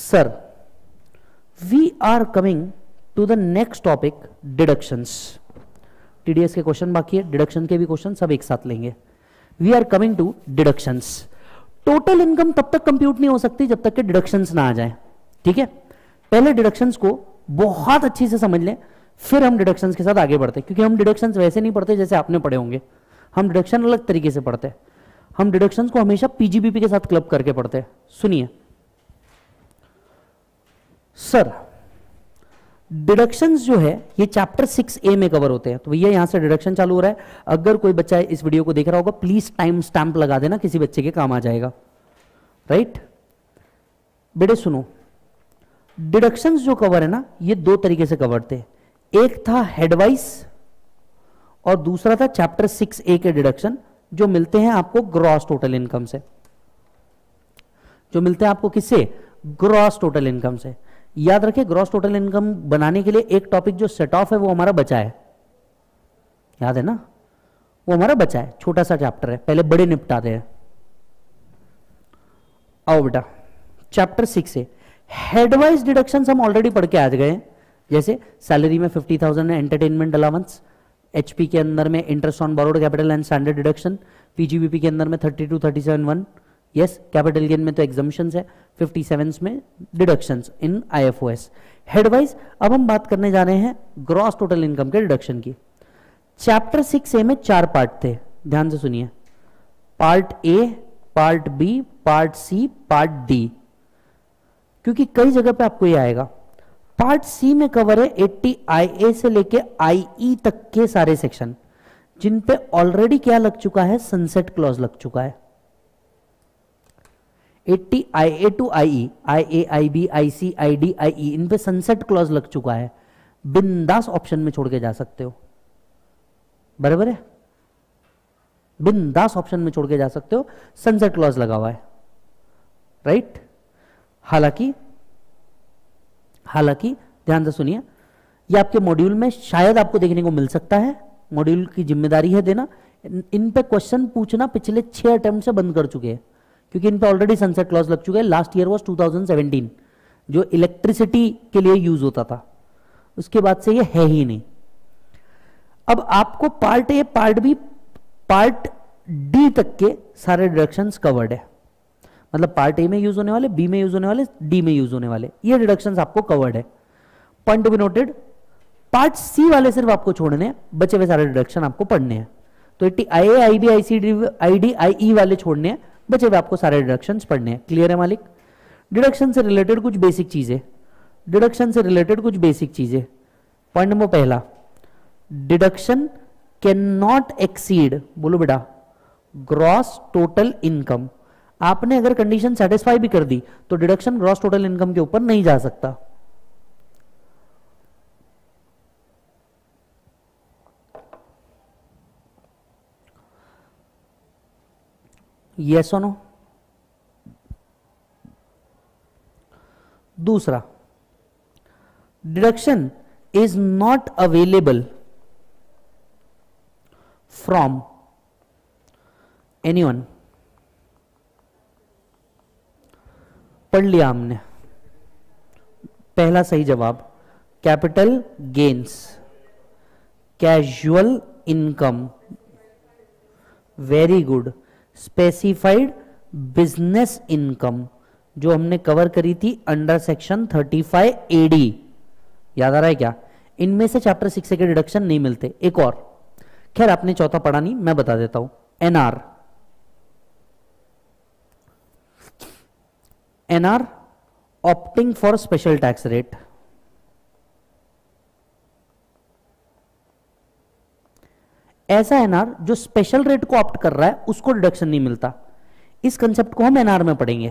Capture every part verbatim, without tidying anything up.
Sir we are coming to the next topic, deductions. TDS के क्वेश्चन बाकी है, डिडक्शन के भी क्वेश्चन सब एक साथ लेंगे। We are coming to deductions. Total income तब तक कंप्यूट नहीं हो सकती जब तक कि डिडक्शंस ना आ जाए, ठीक है। पहले डिडक्शंस को बहुत अच्छी से समझ लें, फिर हम डिडक्शंस के साथ आगे बढ़ते हैं, क्योंकि हम डिडक्शंस वैसे नहीं पढ़ते जैसे आपने पढ़े होंगे। हम डिडक्शन अलग तरीके से पढ़ते हैं। हम डिडक्शंस को हमेशा पीजीबीपी के साथ क्लब करके पढ़ते हैं। सुनिए सर, डिडक्शंस जो है ये चैप्टर सिक्स ए में कवर होते हैं। तो भैया यहां से डिडक्शन चालू हो रहा है। अगर कोई बच्चा इस वीडियो को देख रहा होगा, प्लीज टाइम स्टैंप लगा देना, किसी बच्चे के काम आ जाएगा, राइट। बेटे सुनो, डिडक्शंस जो कवर है ना, ये दो तरीके से कवर थे। एक था हेडवाइज और दूसरा था चैप्टर सिक्स ए के डिडक्शन, जो मिलते हैं आपको ग्रॉस टोटल इनकम से। जो मिलते हैं आपको किससे? ग्रॉस टोटल इनकम से। याद रखिए, ग्रॉस टोटल इनकम बनाने के लिए एक टॉपिक जो सेट ऑफ है वो हमारा बचा है, याद है ना, वो हमारा बचा है, छोटा सा चैप्टर है, पहले बड़े निपटाते हैं। आओ बेटा, चैप्टर सिक्स से हेडवाइज डिडक्शंस हम ऑलरेडी पढ़ के आ गए हैं। जैसे सैलरी में फिफ्टी थाउजेंड है एंटरटेनमेंट अलाउंस, एचपी के अंदर में interest on borrowed capital and standard deduction, PGBP के अंदर में thirty two thirty seven one, yes, capital gain में तो एग्जम्पशंस है, फिफ्टी सेवन में डिडक्शंस इन आईएफओएस। हेडवाइज अब हम बात करने जा रहे हैं ग्रॉस टोटल इनकम के डिडक्शन की। चैप्टर सिक्स ए में चार पार्ट थे, ध्यान से सुनिए। Part A, part B, part C, part D, क्योंकि कई जगह पे आपको ये आएगा। पार्ट सी में कवर है एट्टी आई ए से लेके आई ई तक के सारे सेक्शन, जिन पे ऑलरेडी क्या लग चुका है? सनसेट क्लॉज लग चुका है। Eighty I A to I E, I A, I B, I C, I D, I E, इन पे सनसेट क्लॉज लग चुका है। बिंदास ऑप्शन में छोड़ के जा सकते हो, बराबर है, बिंदास ऑप्शन में छोड़ के जा सकते हो, सनसेट क्लॉज लगा हुआ है, राइट। हालांकि हालांकि ध्यान से सुनिए, ये आपके मॉड्यूल में शायद आपको देखने को मिल सकता है, मॉड्यूल की जिम्मेदारी है देना। इन पे क्वेश्चन पूछना पिछले छह अटेम्प्ट से बंद कर चुके हैं, क्योंकि इन पे ऑलरेडी सनसेट क्लॉज लग चुके हैं। Last year was two thousand seventeen, जो इलेक्ट्रिसिटी के लिए यूज होता था, उसके बाद से ये है ही नहीं। अब आपको part A, part B, part D तक के सारे डिडक्शंस कवर्ड है। मतलब पार्ट ए में यूज होने वाले, बी में यूज होने वाले, डी में यूज होने वाले, ये डिडक्शंस आपको कवर्ड है। Point to be noted, part C वाले सिर्फ आपको छोड़ने हैं, बचे हुए सारे डिडक्शन आपको पढ़ने हैं। तो eighty I A, I B, I C, I D, I E वाले छोड़ने हैं, बचे हुए आपको सारे डिडक्शंस पढ़ने हैं। क्लियर है मालिक? डिडक्शन से रिलेटेड कुछ बेसिक चीजें, डिडक्शन से रिलेटेड कुछ बेसिक चीजें। पॉइंट नंबर पहला, डिडक्शन कैन नॉट एक्सीड, बोलो बेटा, ग्रॉस टोटल इनकम। आपने अगर कंडीशन सेटिस्फाई भी कर दी तो डिडक्शन ग्रॉस टोटल इनकम के ऊपर नहीं जा सकता। यस और नो? दूसरा, deduction is not available from anyone. पढ़ लिया हमने, पहला सही जवाब, capital gains, casual income, very good, specified business income, जो हमने कवर करी थी under section thirty five A D, याद आ रहा है क्या? इनमें से चैप्टर सिक्स के डिडक्शन नहीं मिलते। एक और, खैर आपने चौथा पढ़ा नहीं, मैं बता देता हूं। NR, NR opting for special tax rate, ऐसा एनआर जो स्पेशल रेट को ऑप्ट कर रहा है उसको डिडक्शन नहीं मिलता। इस कंसेप्ट को हम एनआर में पढ़ेंगे।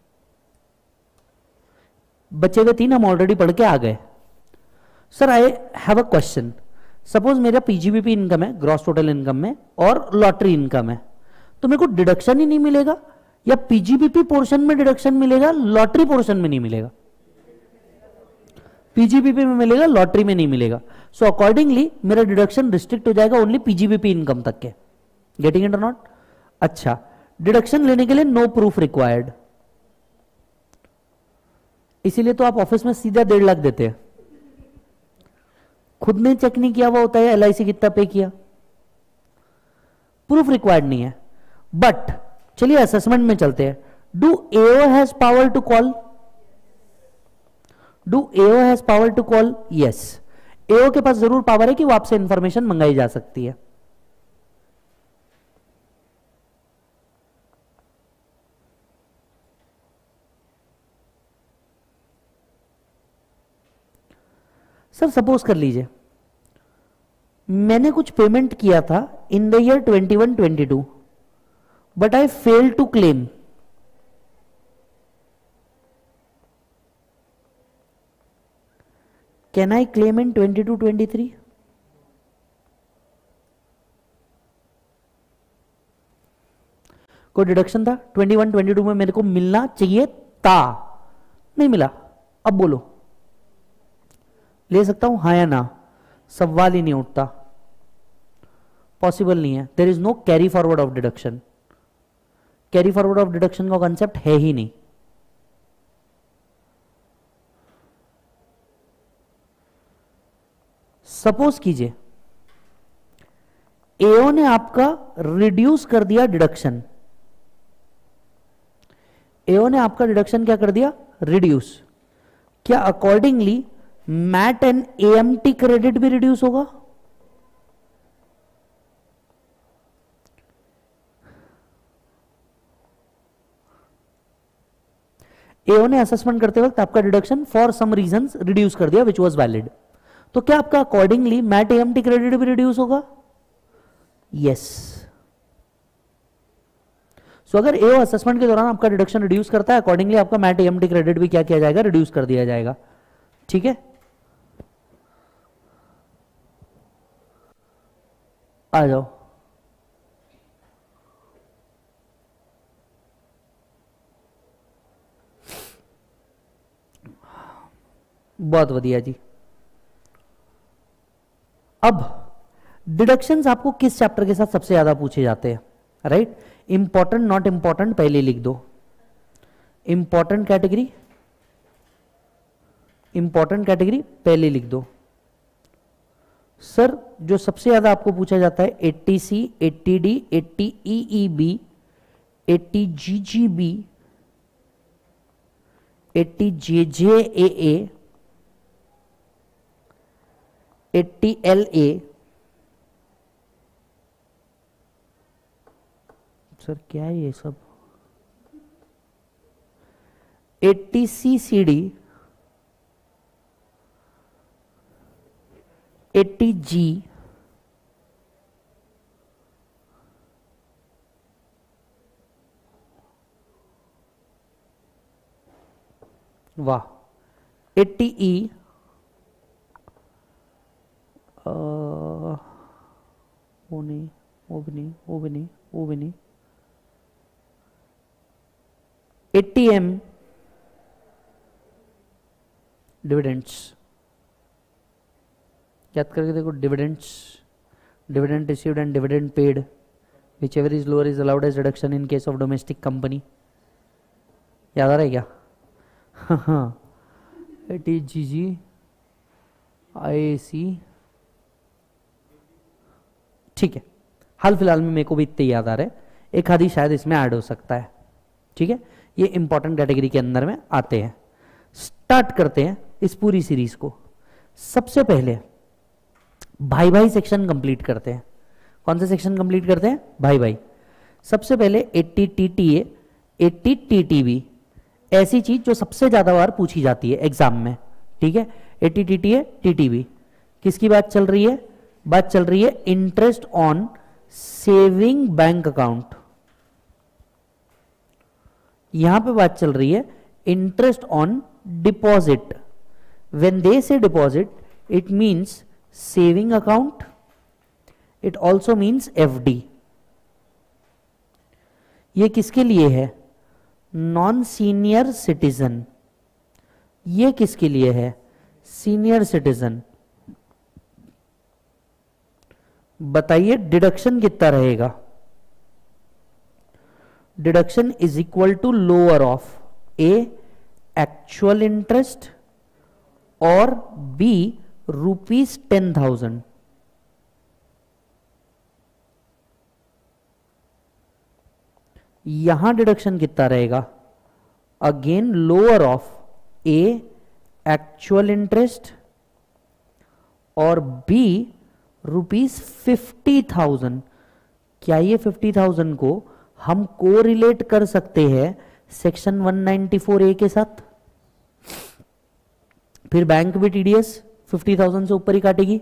बचे हुए तीन हम ऑलरेडी पढ़ के आ गए। Sir I have a question, suppose मेरा पीजीबीपी इनकम है ग्रॉस टोटल इनकम में और लॉटरी इनकम है, तो मेरे को डिडक्शन ही नहीं मिलेगा, या पीजीबीपी पोर्शन में डिडक्शन मिलेगा, लॉटरी पोर्शन में नहीं मिलेगा? पीजीबीपी में मिलेगा, लॉटरी में नहीं मिलेगा। सो अकॉर्डिंगली मेरा डिडक्शन रिस्ट्रिक्ट हो जाएगा ओनली पीजीबीपी इनकम तक के। गेटिंग इट और नॉट? अच्छा, डिडक्शन लेने के लिए नो प्रूफ रिक्वायर्ड। इसीलिए तो आप ऑफिस में सीधा डेढ़ लाख देते हैं, खुद ने चेक नहीं किया हुआ होता है एल आई सी कितना पे किया, प्रूफ रिक्वायर्ड नहीं है। बट चलिए असेसमेंट में चलते हैं। Do AO has power to call? Do AO has power to call? Yes, AO के पास जरूर पावर है कि वो आपसे इंफॉर्मेशन मंगाई जा सकती है। सर सपोज कर लीजिए मैंने कुछ पेमेंट किया था in the year twenty one twenty two, but I fail to claim. Can I claim in twenty two twenty three? कोई डिडक्शन था ट्वेंटी वन ट्वेंटी टू में मेरे को मिलना चाहिए था, नहीं मिला, अब बोलो ले सकता हूं हाँ या ना? सवाल ही नहीं उठता, पॉसिबल नहीं है। There is no carry forward of deduction. Carry forward of deduction का कॉन्सेप्ट है ही नहीं। सपोज कीजिए एओ ने आपका रिड्यूस कर दिया डिडक्शन, एओ ने आपका डिडक्शन क्या कर दिया? रिड्यूस। क्या accordingly MAT and AMT credit भी रिड्यूस होगा? एओ ने असेसमेंट करते वक्त आपका deduction for some reasons reduce कर दिया विच वाज वैलिड, तो क्या आपका अकॉर्डिंगली मैट एएमटी क्रेडिट भी रिड्यूस होगा? यस। सो अगर एओ असेसमेंट के दौरान आपका डिडक्शन रिड्यूस करता है, अकॉर्डिंगली आपका मैट एएमटी क्रेडिट भी क्या किया जाएगा? रिड्यूस कर दिया जाएगा। ठीक है, आ जाओ। बहुत बढ़िया जी। अब डिडक्शंस आपको किस चैप्टर के साथ सबसे ज्यादा पूछे जाते हैं? राइट, इंपॉर्टेंट नॉट इंपॉर्टेंट पहले लिख दो। इंपॉर्टेंट कैटेगरी, इंपॉर्टेंट कैटेगरी पहले लिख दो। सर जो सबसे ज्यादा आपको पूछा जाता है eighty C, eighty D, eighty E E B, eighty G G B, eighty J J A A, eighty L A. Sir क्या है ये सब? Eighty C C D, eighty G, वाह, एट्टी ई, वो नहीं, वो भी नहीं, वो भी नहीं, वो भी नहीं, एट्टी एम डिविडेंड्स। याद करके देखो, dividends, dividend received and dividend paid, whichever is lower is allowed as reduction in case of domestic company. याद आ रहा है क्या? हाँ, एटी जी जी, आई सी। ठीक है, हाल फिलहाल में मेरे को भी इतने याद आ रहे हैं, एक आधी शायद इसमें ऐड हो सकता है। ठीक है, ये इंपॉर्टेंट कैटेगरी के अंदर में आते हैं। स्टार्ट करते हैं इस पूरी सीरीज को। सबसे पहले भाई भाई सेक्शन कंप्लीट करते हैं। कौन सा सेक्शन कंप्लीट करते हैं? भाई भाई। सबसे पहले eighty T T A, eighty T T B, ऐसी चीज जो सबसे ज्यादा बार पूछी जाती है एग्जाम में। ठीक है, eighty T T A, T T B, किसकी बात चल रही है? बात चल रही है interest on saving bank account. यहां पे बात चल रही है interest on deposit. When they say deposit, it means saving account, it also means F D. ये किसके लिए है? Non senior citizen. ये किसके लिए है? Senior citizen. बताइए डिडक्शन कितना रहेगा? Deduction is equal to lower of A actual interest और बी रुपीज टेन थाउजेंड। यहां डिडक्शन कितना रहेगा? Again lower of A actual interest और बी रुपीज फिफ्टी थाउजेंड। क्या ये फिफ्टी थाउजेंड को हम को रिलेट कर सकते हैं section one ninety four A के साथ? फिर बैंक भी टीडीएस फिफ्टी थाउजेंड से ऊपर ही काटेगी।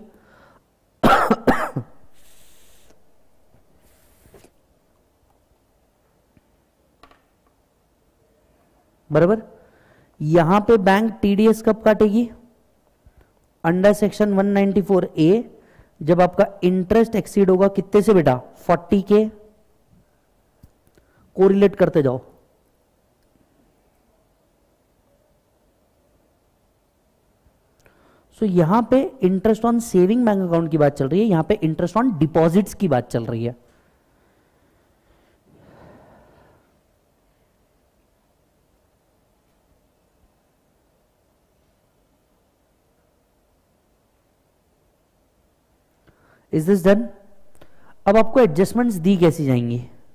बराबर। यहां पे बैंक टीडीएस कब काटेगी? Under section one ninety four A, जब आपका इंटरेस्ट एक्सीड होगा कितने से बेटा? फोर्टी के। कोरिलेट करते जाओ। सो so, यहां पे interest on saving bank account की बात चल रही है, यहां पे इंटरेस्ट ऑन डिपॉजिट्स की बात चल रही है। Is this done? अब आपको एडजस्टमेंट्स दी कैसी जाएंगी?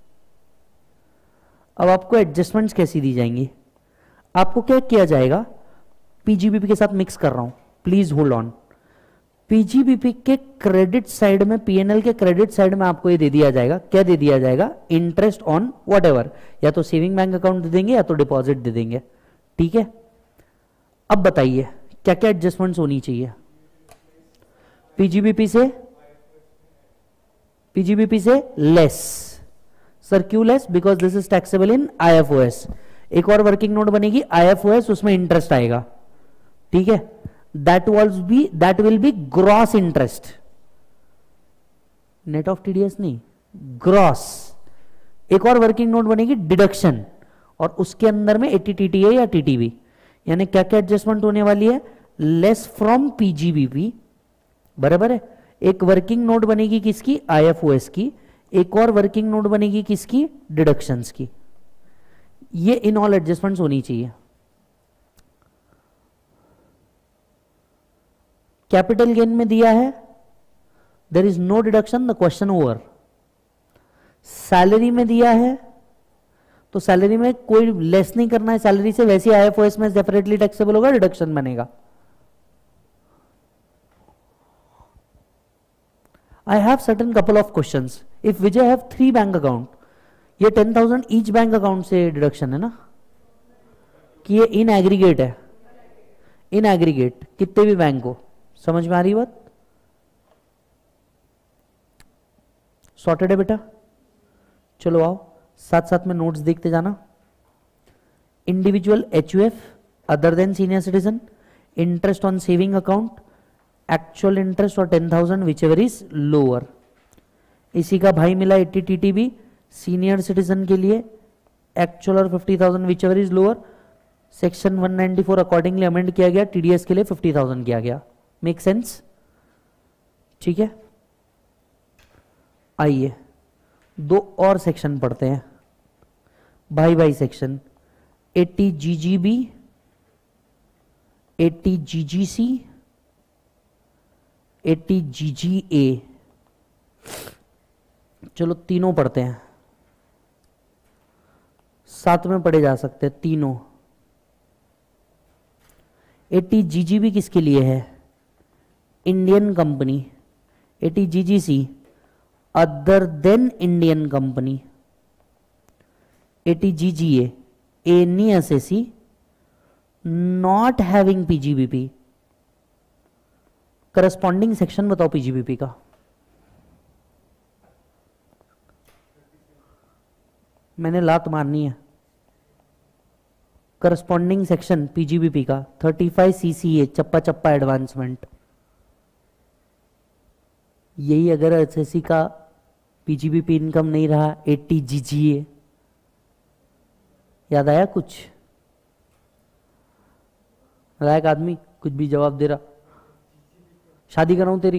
अब आपको एडजस्टमेंट्स कैसी दी जाएंगी? आपको क्या किया जाएगा? पीजीबीपी के साथ मिक्स कर रहा हूं, प्लीज होल्ड ऑन। पीजीबीपी के क्रेडिट साइड में, पीएनएल के क्रेडिट साइड में आपको ये दे दिया जाएगा। क्या दे दिया जाएगा? इंटरेस्ट ऑन व्हाटएवर, या तो सेविंग बैंक अकाउंट दे देंगे या तो डिपॉजिट दे देंगे। ठीक है, अब बताइए क्या क्या एडजस्टमेंट्स होनी चाहिए पीजीबीपी से? पीजीबीपी से लेस। सर क्यों less? Because this is taxable in IFOS. एक और वर्किंग नोट बनेगी आईएफओएस, उसमें इंटरेस्ट आएगा। ठीक है, that will be that will be gross interest, net of TDS नहीं, ग्रॉस। एक और वर्किंग नोट बनेगी डिडक्शन, और उसके अंदर में एटीटीटीए या टीटीबी। यानी क्या क्या एडजस्टमेंट होने वाली है? Less from PGBP. बराबर है। एक वर्किंग नोट बनेगी किसकी? आईएफओएस की। एक और वर्किंग नोट बनेगी किसकी? डिडक्शंस की। ये इन ऑल एडजस्टमेंट्स होनी चाहिए। कैपिटल गेन में दिया है there is no deduction, the question over. Salary में दिया है तो सैलरी में कोई लेस नहीं करना है सैलरी से, वैसे आईएफओएस में डेफिनेटली टैक्सेबल होगा, डिडक्शन बनेगा। I have certain couple of questions. If Vijay have three bank account, ये ten thousand each bank account से डिडक्शन है ना, कि ये इन एग्रीगेट है? इन एग्रीगेट कितने भी बैंक को। समझ में आ रही बात? सॉर्टेड है बेटा? चलो आओ साथ साथ में नोट्स देखते जाना। Individual HUF other than senior citizen, interest on saving account, actual interest और ten thousand whichever is lower. इसी का भाई मिला एट्टी टीटीबी सीनियर सिटीजन के लिए, एक्चुअल और fifty thousand whichever is lower. Section one ninety four accordingly amend किया गया, टीडीएस के लिए फिफ्टी थाउजेंड किया गया। Make sense? ठीक है, आइए दो और सेक्शन पढ़ते हैं, भाई भाई section. Eighty GGB, eighty GGC, eighty GGA. चलो तीनों पढ़ते हैं, साथ में पढ़े जा सकते हैं तीनों। एट्टी जीजीबी किसके लिए है? Indian company. Eighty GGC other than Indian company. Eighty GGA any SSC not having PGBP. Corresponding section बताओ पीजीबीपी का। मैंने लात मारनी है। करस्पॉन्डिंग सेक्शन पीजीबीपी का थर्टी फाइव सीसीए, चप्पा चप्पा एडवांसमेंट। यही अगर एसएससी का पीजीबीपी इनकम नहीं रहा, एट्टी जीजीए। याद आया कुछ? लायक आदमी कुछ भी जवाब दे रहा। शादी कराऊं तेरी?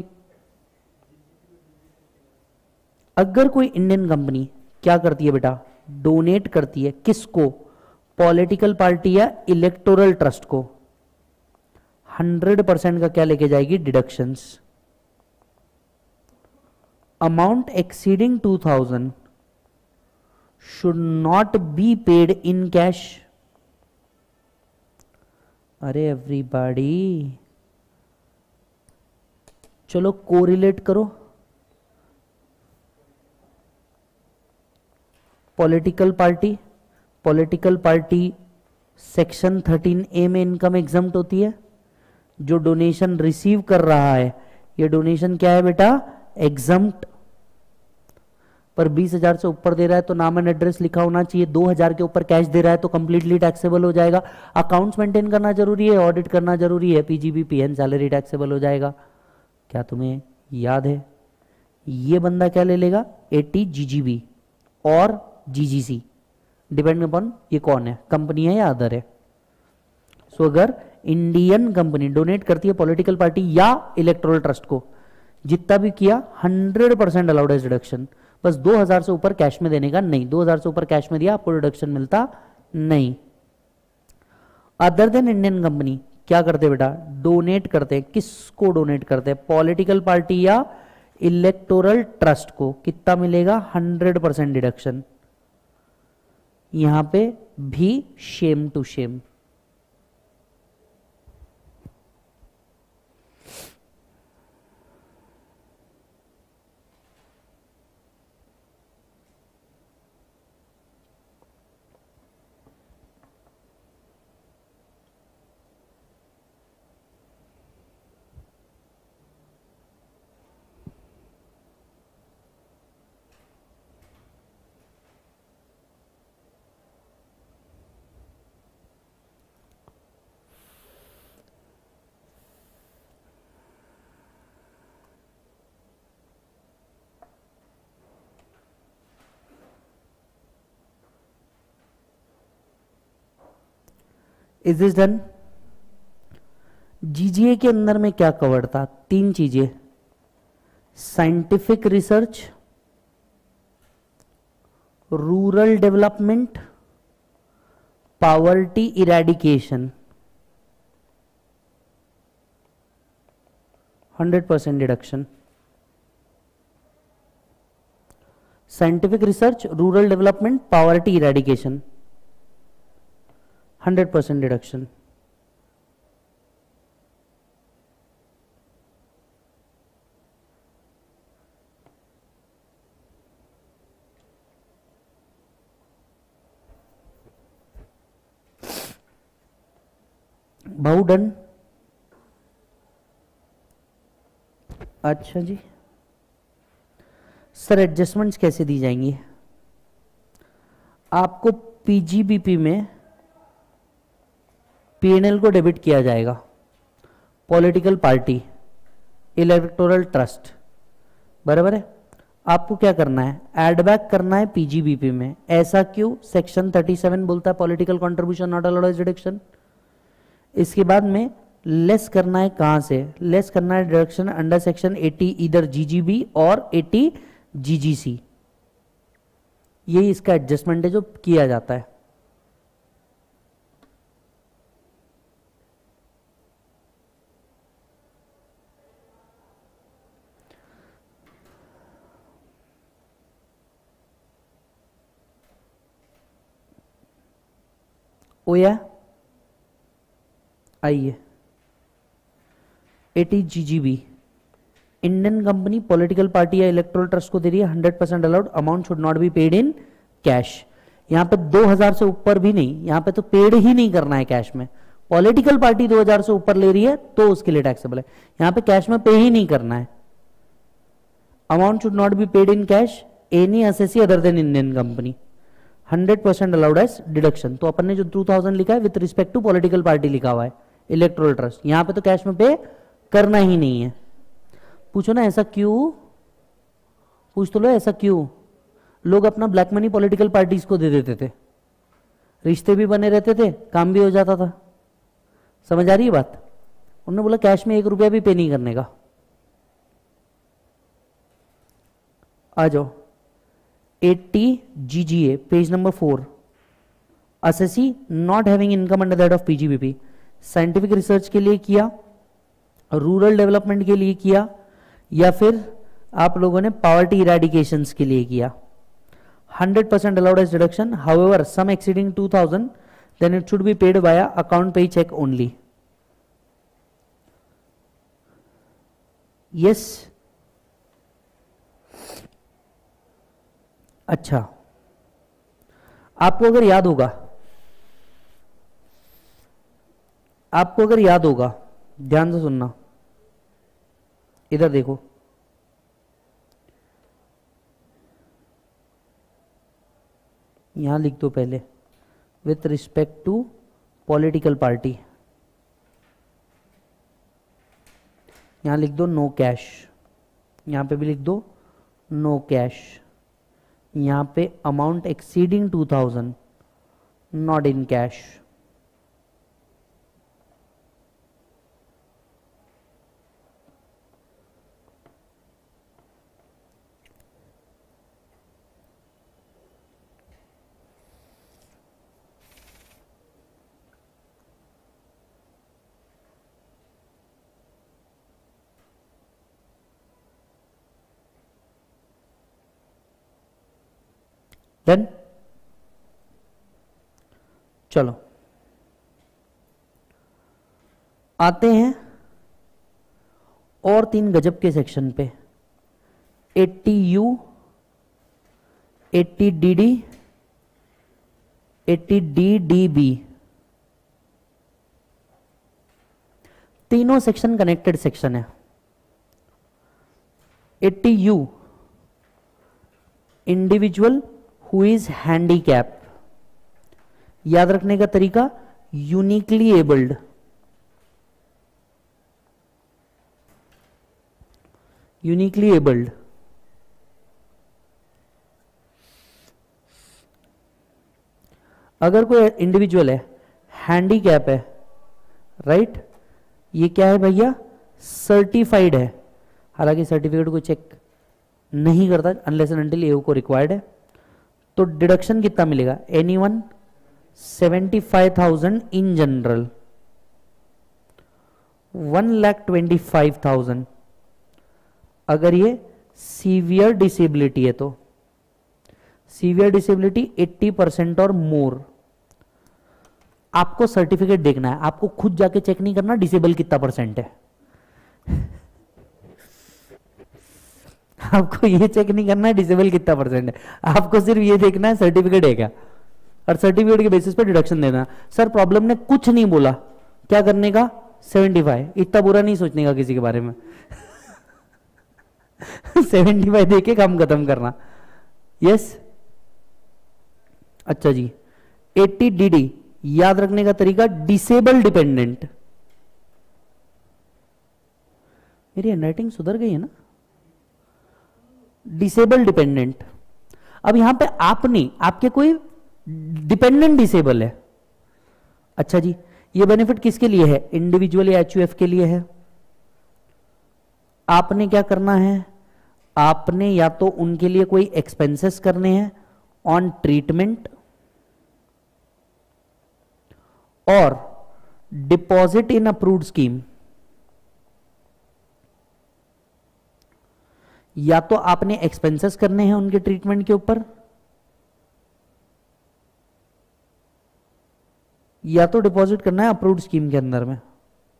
अगर कोई इंडियन कंपनी क्या करती है बेटा? डोनेट करती है किसको? पॉलिटिकल पार्टी या इलेक्टोरल ट्रस्ट को हंड्रेड परसेंट का क्या लेके जाएगी, deductions. Amount exceeding two thousand should not be paid in cash. अरे एवरीबॉडी चलो कोरिलेट करो। Political party political party section thirteen A में इनकम एग्जम्प्ट होती है। जो डोनेशन रिसीव कर रहा है, ये डोनेशन क्या है बेटा, एग्जम्प्ट। पर बीस हजार से ऊपर दे रहा है तो नाम एंड एड्रेस लिखा होना चाहिए। दो हजार के ऊपर कैश दे रहा है तो कंप्लीटली टैक्सेबल हो जाएगा। अकाउंट्स मेंटेन करना जरूरी है, ऑडिट करना जरूरी है, पीजीबी पीएन सैलरी टैक्सेबल हो जाएगा। क्या तुम्हें याद है? ये बंदा क्या ले लेगा, एटी जीजीबी और जीजीसी, डिपेंड अपॉन ये कौन है, कंपनी है या अदर है। सो so, अगर इंडियन कंपनी डोनेट करती है पॉलिटिकल पार्टी या इलेक्टोरल ट्रस्ट को, जितना भी किया हंड्रेड परसेंट अलाउड है डिडक्शन। बस दो हजार से ऊपर कैश में देने का नहीं, दो हजार से ऊपर कैश में दिया आपको डिडक्शन मिलता नहीं। अदर देन इंडियन कंपनी क्या करते बेटा, डोनेट करते हैं। किसको डोनेट करते हैं, पॉलिटिकल पार्टी या इलेक्टोरल ट्रस्ट को। कितना मिलेगा, हंड्रेड परसेंट डिडक्शन। यहां पे भी same to same. Is this done? GGA के अंदर में क्या कवर था, तीन चीजें, scientific research, rural development, poverty eradication. Hundred percent deduction. Scientific research, rural development, poverty eradication, hundred percent deduction. बहु डन? अच्छा जी सर, एडजस्टमेंट्स कैसे दी जाएंगी? आपको पीजीबीपी में पीएनएल को डेबिट किया जाएगा, पॉलिटिकल पार्टी, इलेक्टोरल ट्रस्ट, बराबर है। आपको क्या करना है, एड बैक करना है पीजीबीपी में। ऐसा क्यों, सेक्शन थर्टी सेवन बोलता है political contribution not allowed as deduction. इसके बाद में लेस करना है, कहां से लेस करना है, डिडक्शन अंडर सेक्शन एटी, इधर जीजीबी और एटी जीजीसी। यही इसका एडजस्टमेंट है जो किया जाता है। ओया आइए, eighty GGB Indian company political party या इलेक्टोरल ट्रस्ट को दे रही है, hundred percent allowed, amount should not be paid in cash. यहां पे दो हजार से ऊपर भी नहीं, यहां पे तो पेड ही नहीं करना है कैश में। पॉलिटिकल पार्टी दो हजार से ऊपर ले रही है तो उसके लिए टैक्सेबल है, यहां पे कैश में पे ही नहीं करना है। Amount should not be paid in cash, any SSC other than Indian company, hundred percent allowed as deduction. तो अपन ने जो टू थाउजेंड लिखा है with respect to political party लिखा हुआ है, इलेक्टोरल ट्रस्ट, यहां पे तो कैश में पे करना ही नहीं है। पूछो ना ऐसा क्यों, पूछ तो लो ऐसा क्यों। लोग अपना ब्लैक मनी पॉलिटिकल पार्टीज को दे देते थे, रिश्ते भी बने रहते थे, काम भी हो जाता था। समझ आ रही है बात? उन्होंने बोला कैश में एक रुपया भी पे नहीं करने का। आ जाओ, eighty GGA page number four, assessee not having income under that of PGBP, scientific research के लिए किया, रूरल डेवलपमेंट के लिए किया, या फिर आप लोगों ने पॉवर्टी इरेडिकेशन के लिए किया. Hundred percent allowed as deduction, however sum exceeding two thousand then it should be paid via account payee cheque only. Yes, अच्छा, आपको अगर याद होगा, आपको अगर याद होगा, ध्यान से सुनना, इधर देखो, यहां लिख दो पहले with respect to political party, यहां लिख दो नो कैश, यहां पे भी लिख दो नो कैश, यहां पे amount exceeding two thousand not in cash. Then चलो आते हैं और तीन गजब के सेक्शन पे, eighty U, eighty D D, eighty D D B. तीनों सेक्शन कनेक्टेड सेक्शन है. Eighty U, individual who is handicap, याद रखने का तरीका यूनिकली एबल्ड, यूनिकली एबल्ड. अगर कोई इंडिविजुअल है, हैंडीकैप है, राइट, ये क्या है भैया, सर्टिफाइड है, हालांकि सर्टिफिकेट को चेक नहीं करता अनलेस एंड अनटिल एओ को रिक्वायर्ड है. तो डिडक्शन कितना मिलेगा, any one seventy five thousand in general, one lakh twenty five thousand. अगर ये सीवियर डिसेबिलिटी है तो सीवियर डिसेबिलिटी एट्टी परसेंट और मोर. आपको सर्टिफिकेट देखना है, आपको खुद जाके चेक नहीं करना डिसेबल कितना परसेंट है. आपको ये चेक नहीं करना है डिसेबल कितना परसेंट है, आपको सिर्फ ये देखना है सर्टिफिकेट है क्या, और सर्टिफिकेट के बेसिस पे डिडक्शन देना. सर प्रॉब्लम ने कुछ नहीं बोला, क्या करने का, सेवेंटी फाइव. इतना बुरा नहीं सोचने का किसी के बारे में. सेवेंटी फाइव देके काम खत्म करना. यस, अच्छा जी. एट्टी डी डी, याद रखने का तरीका डिसेबल डिपेंडेंट. मेरी हैंडराइटिंग सुधर गई है ना. डिसेबल डिपेंडेंट, अब यहां पे आप नहीं, आपके कोई डिपेंडेंट डिसेबल है. अच्छा जी, ये बेनिफिट किसके लिए है, इंडिविजुअल या एचयूएफ के लिए है. आपने क्या करना है, आपने या तो उनके लिए कोई एक्सपेंसेस करने हैं ऑन ट्रीटमेंट, और डिपॉजिट इन अप्रूव्ड स्कीम, या तो आपने एक्सपेंसेस करने हैं उनके ट्रीटमेंट के ऊपर, या तो डिपॉजिट करना है अप्रूव्ड स्कीम के अंदर में.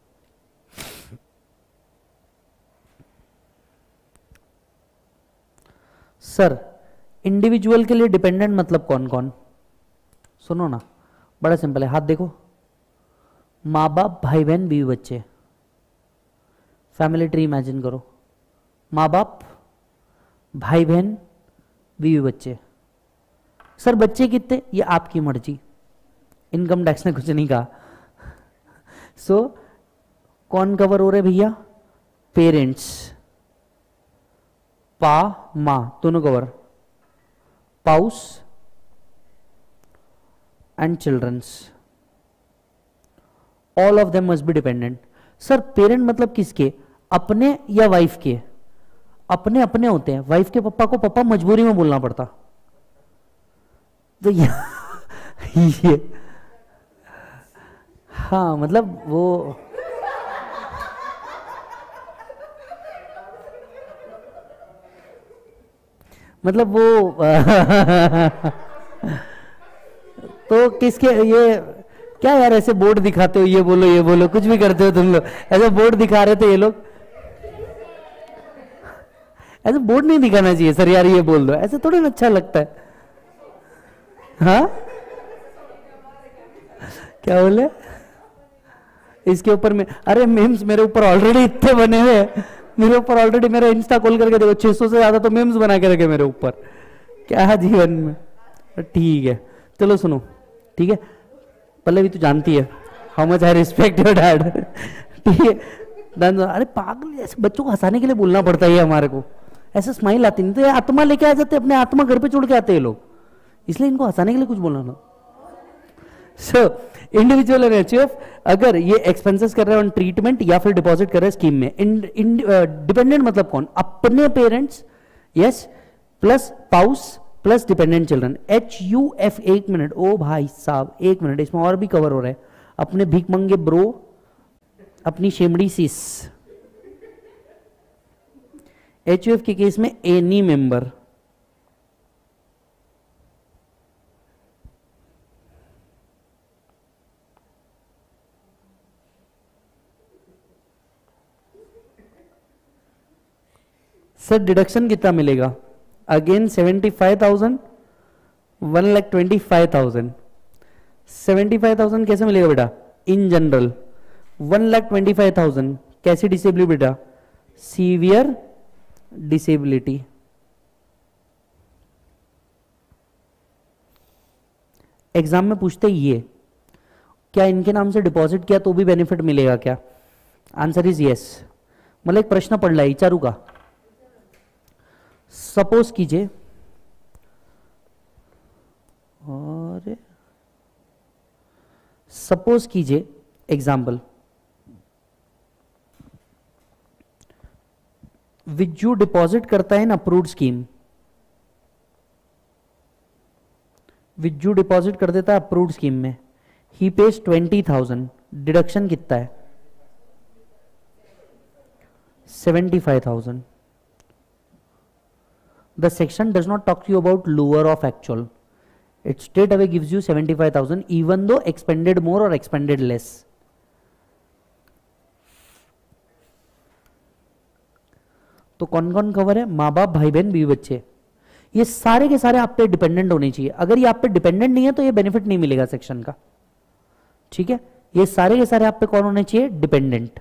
सर इंडिविजुअल के लिए डिपेंडेंट मतलब कौन कौन, सुनो ना, बड़ा सिंपल है. हाथ देखो, माँ बाप, भाई बहन, बीवी बच्चे. फैमिली ट्री इमेजिन करो, माँ बाप, भाई बहन, बीवी बच्चे. सर बच्चे कितने, ये आपकी मर्जी, इनकम टैक्स ने कुछ नहीं कहा. सो so, कौन कवर हो रहे भैया, पेरेंट्स, पा मां दोनों cover, spouse and childrens, all of them must be dependent. Sir parent मतलब किसके, अपने या वाइफ के, अपने अपने होते हैं, वाइफ के पापा को पापा मजबूरी में बोलना पड़ता. तो ये हाँ मतलब वो मतलब वो तो किसके ये क्या यार ऐसे बोर्ड दिखाते हो, ये बोलो ये बोलो, कुछ भी करते हो तुम लोग, ऐसे बोर्ड दिखा रहे थे ये लोग। ऐसे बोर्ड नहीं दिखाना चाहिए सर यार, ये बोल दो, ऐसे थोड़ा ना अच्छा लगता है। हाँ क्या बोले इसके ऊपर में, अरे मीम्स मेरे ऊपर ऑलरेडी इतने बने हुए हैं, मेरे ऊपर ऑलरेडी मेरा इंस्टा खोल करके देखो छह सौ से ज्यादा तो मीम्स बना के रखे मेरे ऊपर, क्या जीवन में। ठीक है चलो सुनो, ठीक है पल्लवी तू जानती है how much I respect your dad, ठीक है। अरे पागल, ऐसे बच्चों को हंसाने के लिए बोलना पड़ता है हमारे को, ऐसे स्माइल आती नहीं तो ये आत्मा लेके आ जाते, अपने आत्मा घर पे छोड़ के आते हैं लोग, इसलिए इनको हंसाने के लिए कुछ बोलना ना। सो इंडिविजुअल एंड एचयूएफ अगर ये एक्सपेंसेस कर रहे हैं ऑन ट्रीटमेंट या फिर डिपॉजिट कर रहे हैं स्कीम में, डिपेंडेंट मतलब कौन, अपने parents yes plus spouse plus dependent children, H U F. एक मिनट ओ भाई साहब एक मिनट, इसमें और भी कवर हो रहा है, अपने भीख मंगे ब्रो, अपनी शेमड़ी सिस। एच यू एफ के केस में एनी मेंबर, सर डिडक्शन कितना मिलेगा, again seventy five thousand, one lakh twenty five thousand. Seventy five thousand कैसे मिलेगा बेटा, in general one lakh twenty five thousand कैसी डिसेबिलिटी बेटा, सीवियर डिसेबिलिटी। एग्जाम में पूछते ये, क्या इनके नाम से डिपॉजिट किया तो भी बेनिफिट मिलेगा क्या, आंसर इज यस। मतलब एक प्रश्न पढ़ ला चारू का, सपोज कीजिए और सपोज कीजिए एग्जाम्पल, विज्जू डिपॉजिट करता है इन अप्रूव्ड स्कीम, विज्जू डिपॉजिट कर देता है अप्रूव्ड स्कीम में, ही पेज ट्वेंटी थाउजेंड, डिडक्शन कितना है seventy five thousand. The section does not talk to you about lower of actual. It straight away gives you seventy-five thousand even though expended more or expended less. तो कौन कौन cover है, माँ बाप भाई बहन बीवी बच्चे, ये सारे के सारे आप पे डिपेंडेंट होने चाहिए। अगर ये आप पे डिपेंडेंट नहीं है तो ये बेनिफिट नहीं मिलेगा सेक्शन का, ठीक है। ये सारे के सारे आप पे कौन होने चाहिए, डिपेंडेंट।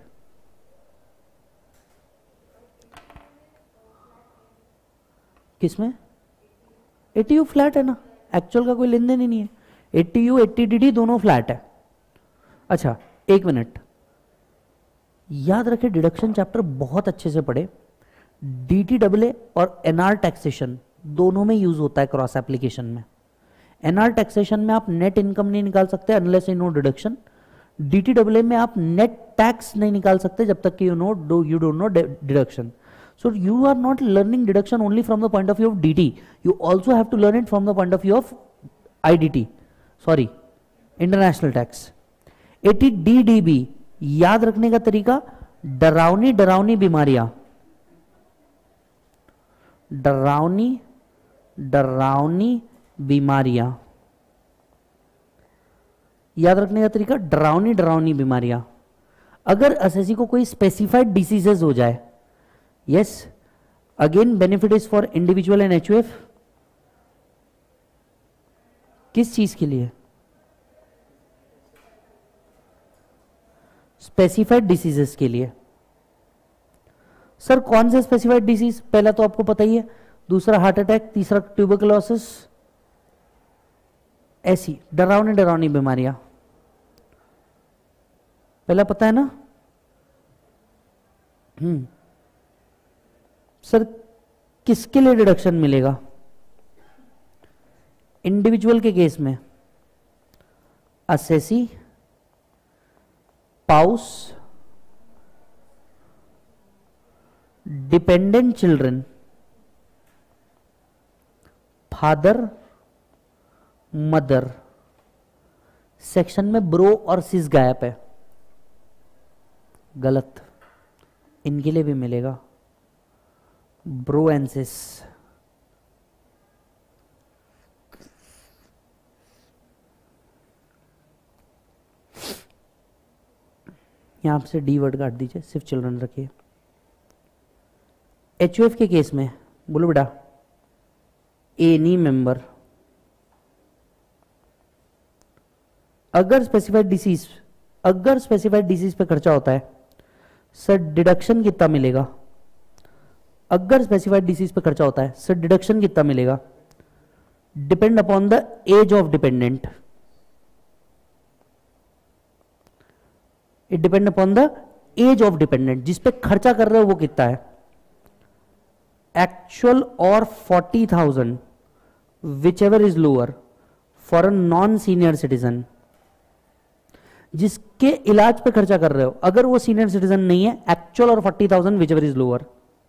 किसमें, एटीयू फ्लैट है ना, एक्चुअल का कोई लेन देन ही नहीं है, एटीयू एटीडीडी दोनों फ्लैट है। अच्छा एक मिनट याद रखें, डिडक्शन चैप्टर बहुत अच्छे से पढ़े, डीटीडब्ल्यूए और एनआर टैक्सेशन दोनों में यूज होता है क्रॉस एप्लीकेशन में। एनआर टैक्सेशन में आप नेट इनकम नहीं निकाल सकते unless you know deduction, DTWA में आप नेट टैक्स नहीं निकाल सकते जब तक कि you know you don't know deduction. So you are not learning deduction only from the point of view of D T. You also have to learn it from the point of view of I D T. Sorry, international tax. Eighty D D B याद रखने का तरीका, डरावनी डरावनी बीमारियां, डरावनी डरावनी बीमारियां याद रखने का तरीका, डरावनी डरावनी बीमारियां। अगर एसएससी को कोई स्पेसिफाइड डिसीजेस हो जाए, yes again benefit is for individual and H U F, किस चीज के लिए, स्पेसिफाइड डिसीजेस के लिए। सर कौन से स्पेसिफाइड डिसीज, पहला तो आपको पता ही है, दूसरा हार्ट अटैक, तीसरा ट्यूबरकुलोसिस, ऐसी डरावनी डरावनी बीमारियां, पहला पता है ना। हम्म सर किसके लिए डिडक्शन मिलेगा, इंडिविजुअल के केस में assessee, spouse, dependent children, father, mother, section में ब्रो और सिस गायब है, गलत, इनके लिए भी मिलेगा ब्रो एंड सिस। यहां से डी वर्ड काट दीजिए, सिर्फ चिल्ड्रन रखिए। एचयूएफ के केस में बोलो बेटा, एनी मेंबर अगर स्पेसिफाइड डिसीज अगर स्पेसिफाइड डिसीज पे खर्चा होता है सर डिडक्शन कितना मिलेगा? अगर स्पेसिफाइड डिसीज पे खर्चा होता है सर डिडक्शन कितना मिलेगा? Depend upon the age of dependent, it depend upon the age of dependent, जिस पे खर्चा कर रहे हो वो कितना है। एक्चुअल और forty thousand whichever is lower for a non senior citizen, जिसके इलाज पे खर्चा कर रहे हो अगर वो सीनियर सिटीजन नहीं है, एक्चुअल और forty thousand whichever is lower,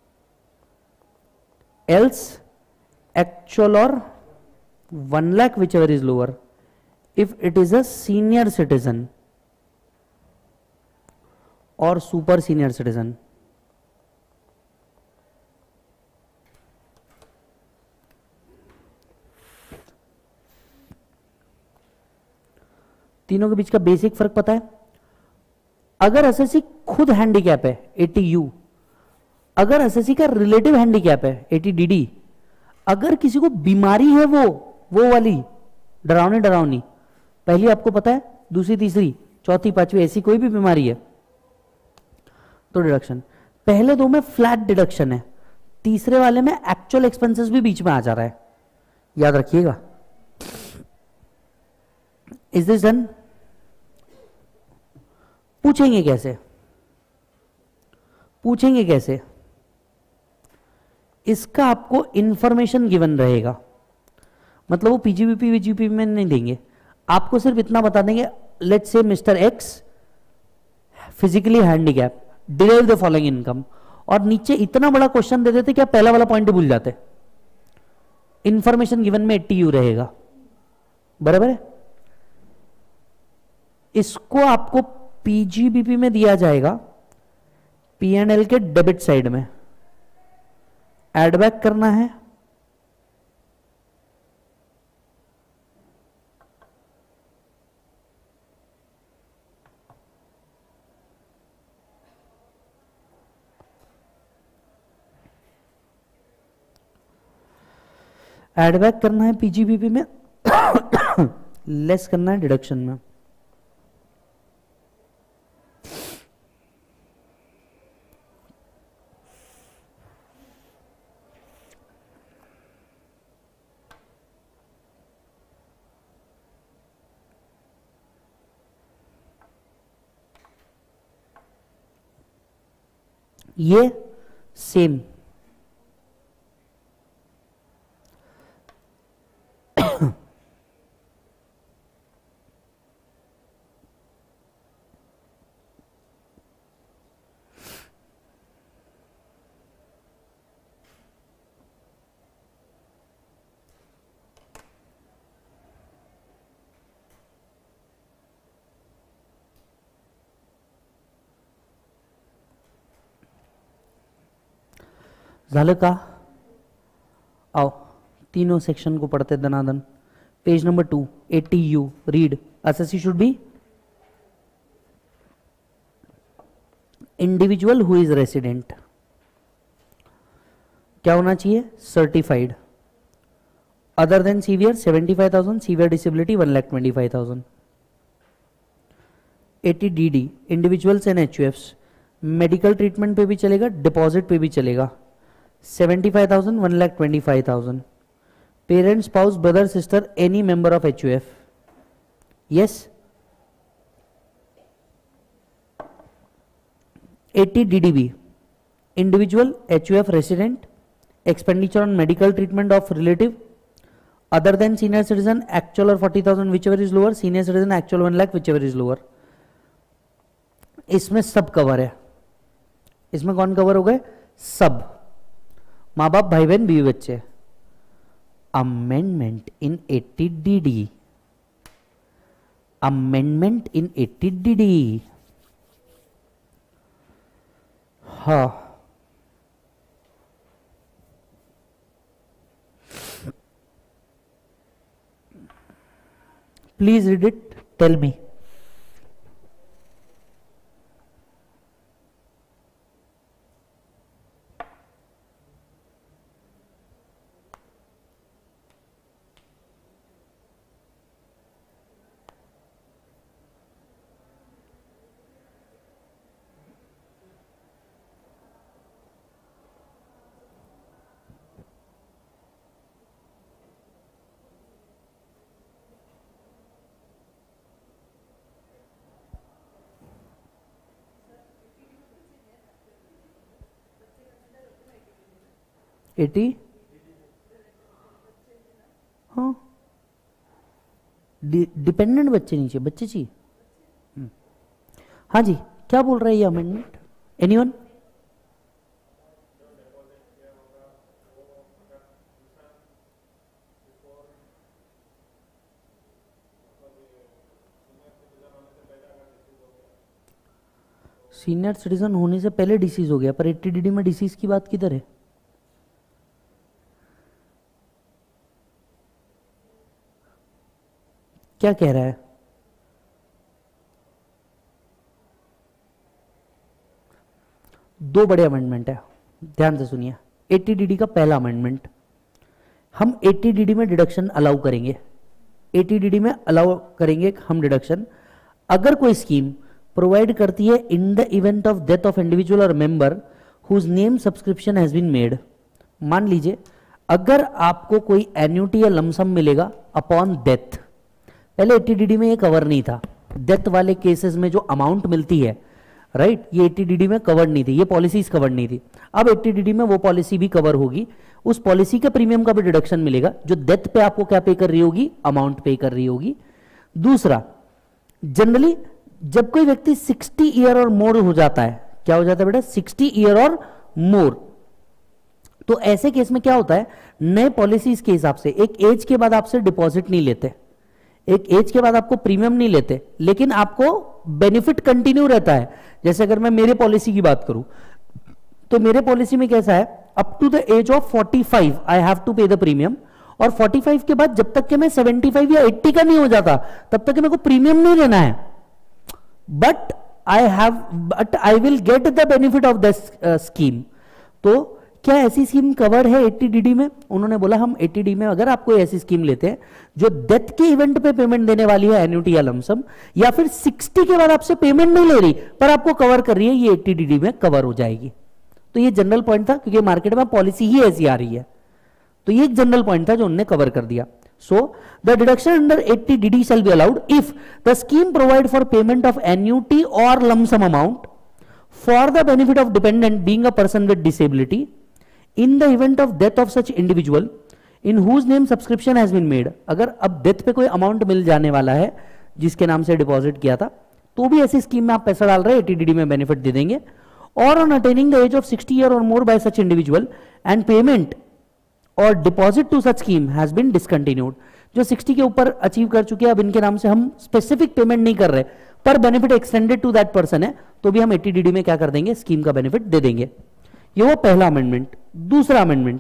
else actual और one lakh whichever is lower if it is a senior citizen और सुपर सीनियर सिटीजन। तीनों के बीच का बेसिक फर्क पता है? अगर एसएससी खुद हैंडीकैप है एटी यू, अगर एसएससी का रिलेटिव हैंडीकैप है एटी डीडी, अगर किसी को बीमारी है वो वो वाली डरावनी डरावनी पहली आपको पता है, दूसरी तीसरी चौथी पांचवी ऐसी कोई भी बीमारी है तो डिडक्शन। पहले दो में फ्लैट डिडक्शन है, तीसरे वाले में एक्चुअल एक्सपेंसेस भी बीच में आ जा रहा है, याद रखिएगा। Is this done? पूछेंगे कैसे पूछेंगे कैसे इसका आपको इंफॉर्मेशन गिवन रहेगा, मतलब वो पीजीबीपी वीजीपी में नहीं देंगे, आपको सिर्फ इतना बता देंगे, let's say mister X physically handicap derive the following income, और नीचे इतना बड़ा क्वेश्चन दे देते कि आप पहला वाला पॉइंट भूल जाते। इंफॉर्मेशन गिवन में एटी यू रहेगा, बराबर है। इसको आपको पीजीबीपी में दिया जाएगा पी एंड एल के डेबिट साइड में, एड बैक करना है, एड बैक करना है पीजीबीपी में लेस करना है डिडक्शन में। ये सेम झालं का? आओ तीनों सेक्शन को पढ़ते दनादन। Page number two, eighty U, read SSC should be individual who is resident, क्या होना चाहिए? Certified, other than severe seventy five thousand, severe disability one lakh twenty five thousand. Eighty D D individuals and HUFs, medical treatment पे भी चलेगा, deposit पे भी चलेगा, seventy five thousand, one lakh twenty five thousand. Parent, spouse, brother, sister, any member of HUF, yes. Eighty D D B individual HUF resident, expenditure on medical treatment of relative other than senior citizen, actual or forty thousand whichever is lower, senior citizen actual one lakh whichever is lower। इसमें सब cover है, इसमें कौन cover हो गए? सब, माँ बाप भाई बहन बीवी बच्चे। Amendment in eighty D D, amendment in eighty D D. हाँ, please read it, tell me. Eighty, हाँ, डिपेंडेंट बच्चे नीचे, बच्चे चाहिए। हाँ जी, क्या बोल रहा है ये अमेंडमेंट? एनीवन? सीनियर सिटीजन होने से पहले डिसीज हो गया, पर एटी डी डी में डिसीज की बात किधर है? क्या कह रहा है? दो बड़े अमेंडमेंट है, ध्यान से सुनिए। एटी डी डी का पहला अमेंडमेंट, हम एटी डी डी में डिडक्शन अलाउ करेंगे। एटी डी डी में अलाउ करेंगे हम डिडक्शन अगर कोई स्कीम प्रोवाइड करती है in the event of death of individual और member whose name subscription has been made. मान लीजिए अगर आपको कोई एन्युटी या लमसम मिलेगा अपॉन डेथ, पहले एटी डी डी में ये कवर नहीं था। डेथ वाले केसेस में जो अमाउंट मिलती है, राइट, ये एटी डी डी में कवर नहीं थी, ये पॉलिसीज कवर नहीं थी। अब एटी डी डी में वो पॉलिसी भी कवर होगी, उस पॉलिसी के प्रीमियम का भी डिडक्शन मिलेगा, जो डेथ पे आपको क्या पे कर रही होगी, अमाउंट पे कर रही होगी। दूसरा, जनरली जब कोई व्यक्ति सिक्सटी ईयर और मोर हो जाता है, क्या हो जाता है बेटा, सिक्सटी ईयर और मोर, तो ऐसे केस में क्या होता है, नए पॉलिसीज के हिसाब से एक एज के बाद आपसे डिपॉजिट नहीं लेते, एक एज के बाद आपको प्रीमियम नहीं लेते, लेकिन आपको बेनिफिट कंटिन्यू रहता है। जैसे अगर मैं मेरे पॉलिसी की बात करूं तो मेरे पॉलिसी में कैसा है, up to the age of forty five I have to pay the premium, और फोर्टी फाइव के बाद जब तक कि मैं सेवेंटी फाइव या एट्टी का नहीं हो जाता तब तक मेरे को प्रीमियम नहीं लेना है, but I have but I will get the benefit of this scheme. तो क्या ऐसी स्कीम कवर है एटी डी डी में? उन्होंने बोला हम एटी डी में अगर आप कोई ऐसी स्कीम लेते हैं जो डेथ के इवेंट पे पेमेंट देने वाली है, एन्युटी या लमसम, या फिर सिक्सटी के बाद आपसे पेमेंट नहीं ले रही पर आपको कवर कर रही है, ये एटी डी डी में कवर हो जाएगी। तो ये जनरल पॉइंट था, क्योंकि मार्केट में पॉलिसी ही ऐसी आ रही है, तो ये एक जनरल पॉइंट था जो उन्होंने कवर कर दिया। So the deduction under eighty D D shall be allowed if the scheme provide for payment of annuity or lump sum amount for the benefit of dependent being a person with disability in the event of death of such individual in whose name subscription has been made। अगर अब death पे कोई amount मिल जाने वाला है जिसके नाम से डिपॉजिट किया था, तो भी ऐसी स्कीम में आप पैसा डाल रहे हैं, एटी डी डी में बेनिफिट दे देंगे। और on attaining the age of sixty year or more by such individual and payment or deposit to such scheme has been discontinued. जो सिक्सटी के ऊपर अचीव कर चुके हैं, अब इनके नाम से हम स्पेसिफिक पेमेंट नहीं कर रहे, पर benefit extended to that person है, तो भी हम एटी डी डी में क्या कर देंगे, स्कीम का बेनिफिट दे देंगे। ये वो पहला अमेंडमेंट। दूसरा अमेंडमेंट,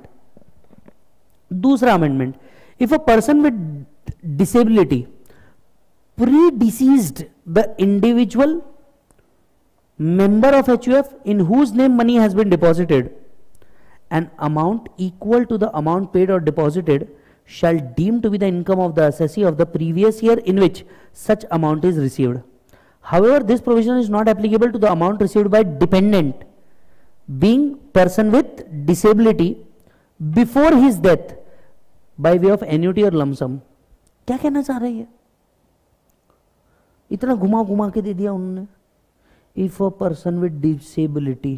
दूसरा amendment, if a person with disability predeceased the individual member of H U F in whose name money has been deposited, an amount equal to the amount paid or deposited shall deem to be the income of the assessee of the previous year in which such amount is received. However, this provision is not applicable to the amount received by dependent being person with disability before his death by way of annuity or lump sum. क्या कहना चाह रही है? इतना घुमा घुमा के दे दिया उन्होंने. If a person with disability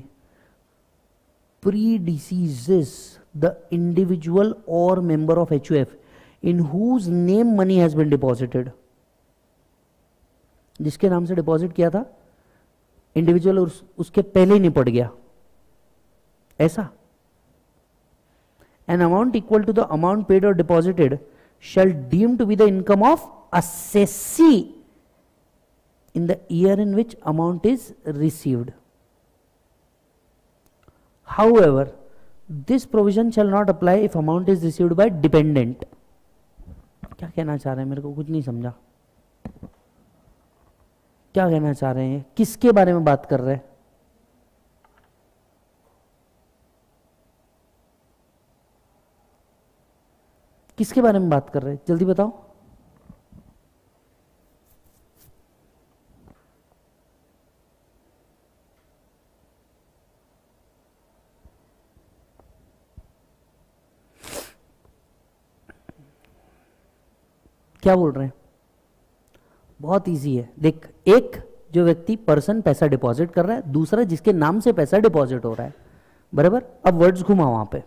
predeceases the individual or member of H U F in whose name money has been deposited, जिसके नाम से डिपॉजिट किया था इंडिविजुअल उस, उसके पहले ही निपट गया, ऐसा. An amount equal to the amount paid or deposited shall deem to be the income of assessee in the year in which amount is received. However, this provision shall not apply if amount is received by dependent. क्या कहना चाह रहे हैं, मेरे को कुछ नहीं समझा. क्या कहना चाह रहे हैं, किसके बारे में बात कर रहे हैं? किसके बारे में बात कर रहे हैं, जल्दी बताओ. क्या बोल रहे हैं? बहुत इजी है. देख, एक जो व्यक्ति पर्सन पैसा डिपॉजिट कर रहा है, दूसरा जिसके नाम से पैसा डिपॉजिट हो रहा है, बराबर. अब वर्ड्स घुमा वहां पे.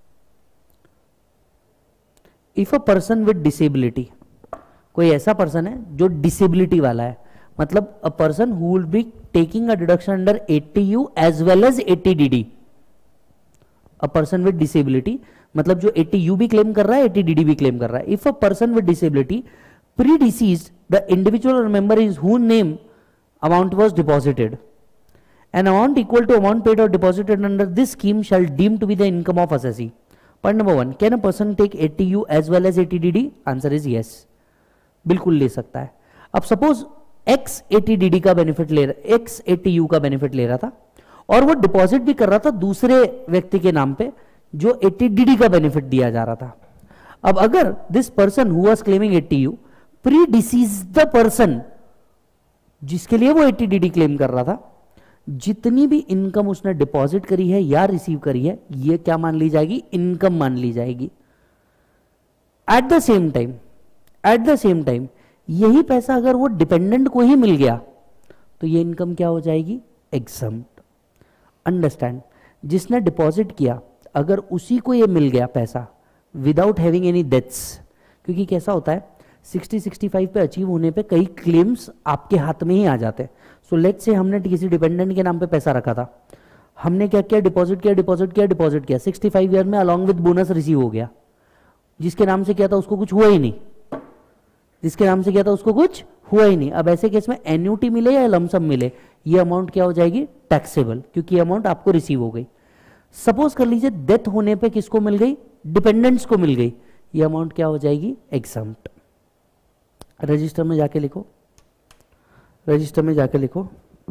If a person with disability, कोई ऐसा पर्सन है जो डिसेबिलिटी वाला है, मतलब a person who will be taking a deduction under eighty U as well as eighty D D. A person with disability मतलब जो एटी यू भी क्लेम कर रहा है, एटी डी डी भी क्लेम कर रहा है. If a person with disability predeceased the individual or member is whose name amount was deposited, an amount equal to amount paid or deposited under this scheme shall deem to be the income of assessee. Point number one, can a person take A T U as well as A T D D? Answer is yes. बिल्कुल ले सकता है. अब suppose X A T D D का benefit ले रहा, X A T U का benefit ले रहा था और वो डिपॉजिट भी कर रहा था दूसरे व्यक्ति के नाम पे जो A T D D का बेनिफिट दिया जा रहा था. अब अगर this person who was claiming A T U predeceased the person जिसके लिए वो A T D D claim कर रहा था, जितनी भी इनकम उसने डिपॉजिट करी है या रिसीव करी है, ये क्या मान ली जाएगी? इनकम मान ली जाएगी. At the same time at the same time यही पैसा अगर वो डिपेंडेंट को ही मिल गया तो ये इनकम क्या हो जाएगी? एग्जम्प्ट. अंडरस्टैंड? जिसने डिपॉजिट किया अगर उसी को ये मिल गया पैसा विदाउट हैविंग एनी डेथ्स, क्योंकि कैसा होता है सिक्सटी सिक्सटी फाइव पे अचीव होने पे कई क्लेम्स आपके हाथ में ही आ जाते हैं. सो लेट्स से हमने किसी डिपेंडेंट के नाम पे पैसा रखा था, हमने क्या किया? डिपॉजिट किया डिपॉजिट किया डिपॉजिट किया सिक्सटी फाइव ईयर में अलॉन्ग विद बोनस रिसीव हो गया. जिसके नाम से किया था उसको कुछ हुआ ही नहीं, जिसके नाम से किया था उसको कुछ हुआ ही नहीं. अब ऐसे केस में एन्यूटी मिले या लमसम मिले, ये अमाउंट क्या हो जाएगी? टैक्सेबल, क्योंकि अमाउंट आपको रिसीव हो गई. सपोज कर लीजिए डेथ होने पे किसको मिल गई? डिपेंडेंट्स को मिल गई. ये अमाउंट क्या हो जाएगी? एग्जम्प्ट. रजिस्टर में जाके लिखो, रजिस्टर में जाके लिखो.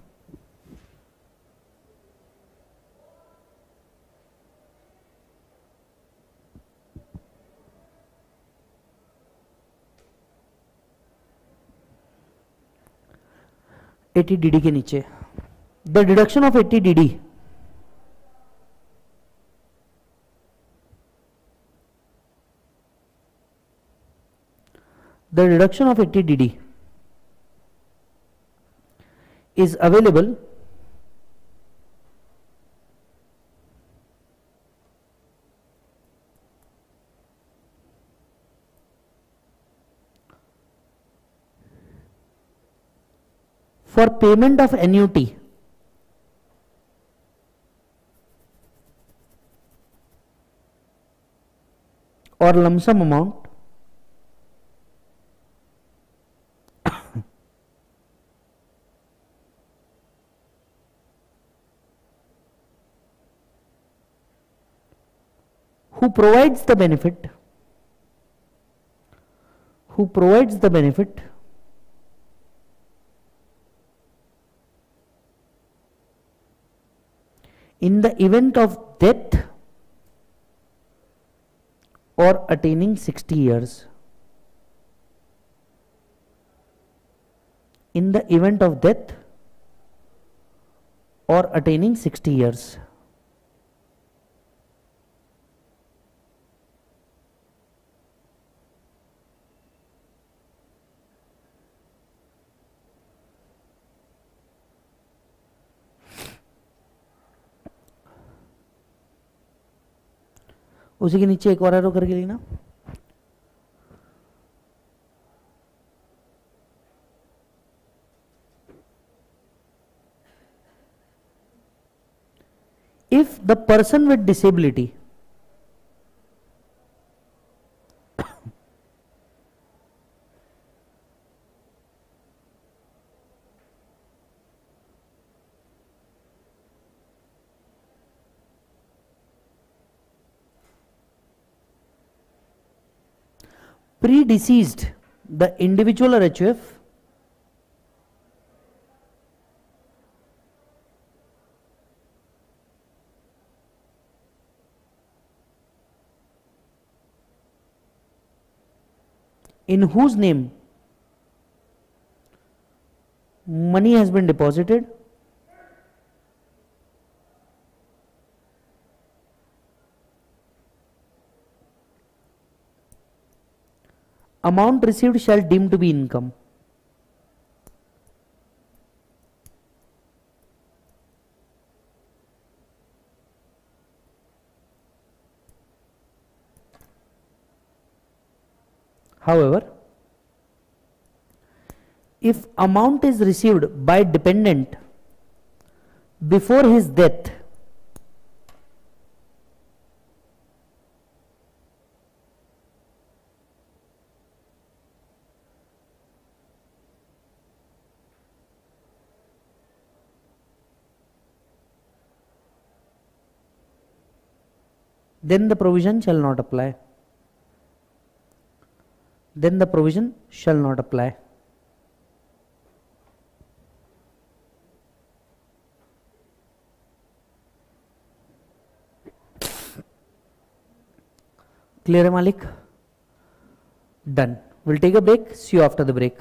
एटी डी डी के नीचे the deduction of eighty D D the deduction of A T D D is available for payment of annuity or lump sum amount who provides the benefit who provides the benefit in the event of death or attaining sixty years. In the event of death or attaining sixty years. उसी के नीचे एक और arrow करके लिखना. If the person with disability predeceased the individual or H U F in whose name money has been deposited amount received shall deem to be income. However, if amount is received by dependent before his death, then the provision shall not apply. Then the provision shall not apply. Clear, Malik? Done. We'll take a break. See you after the break.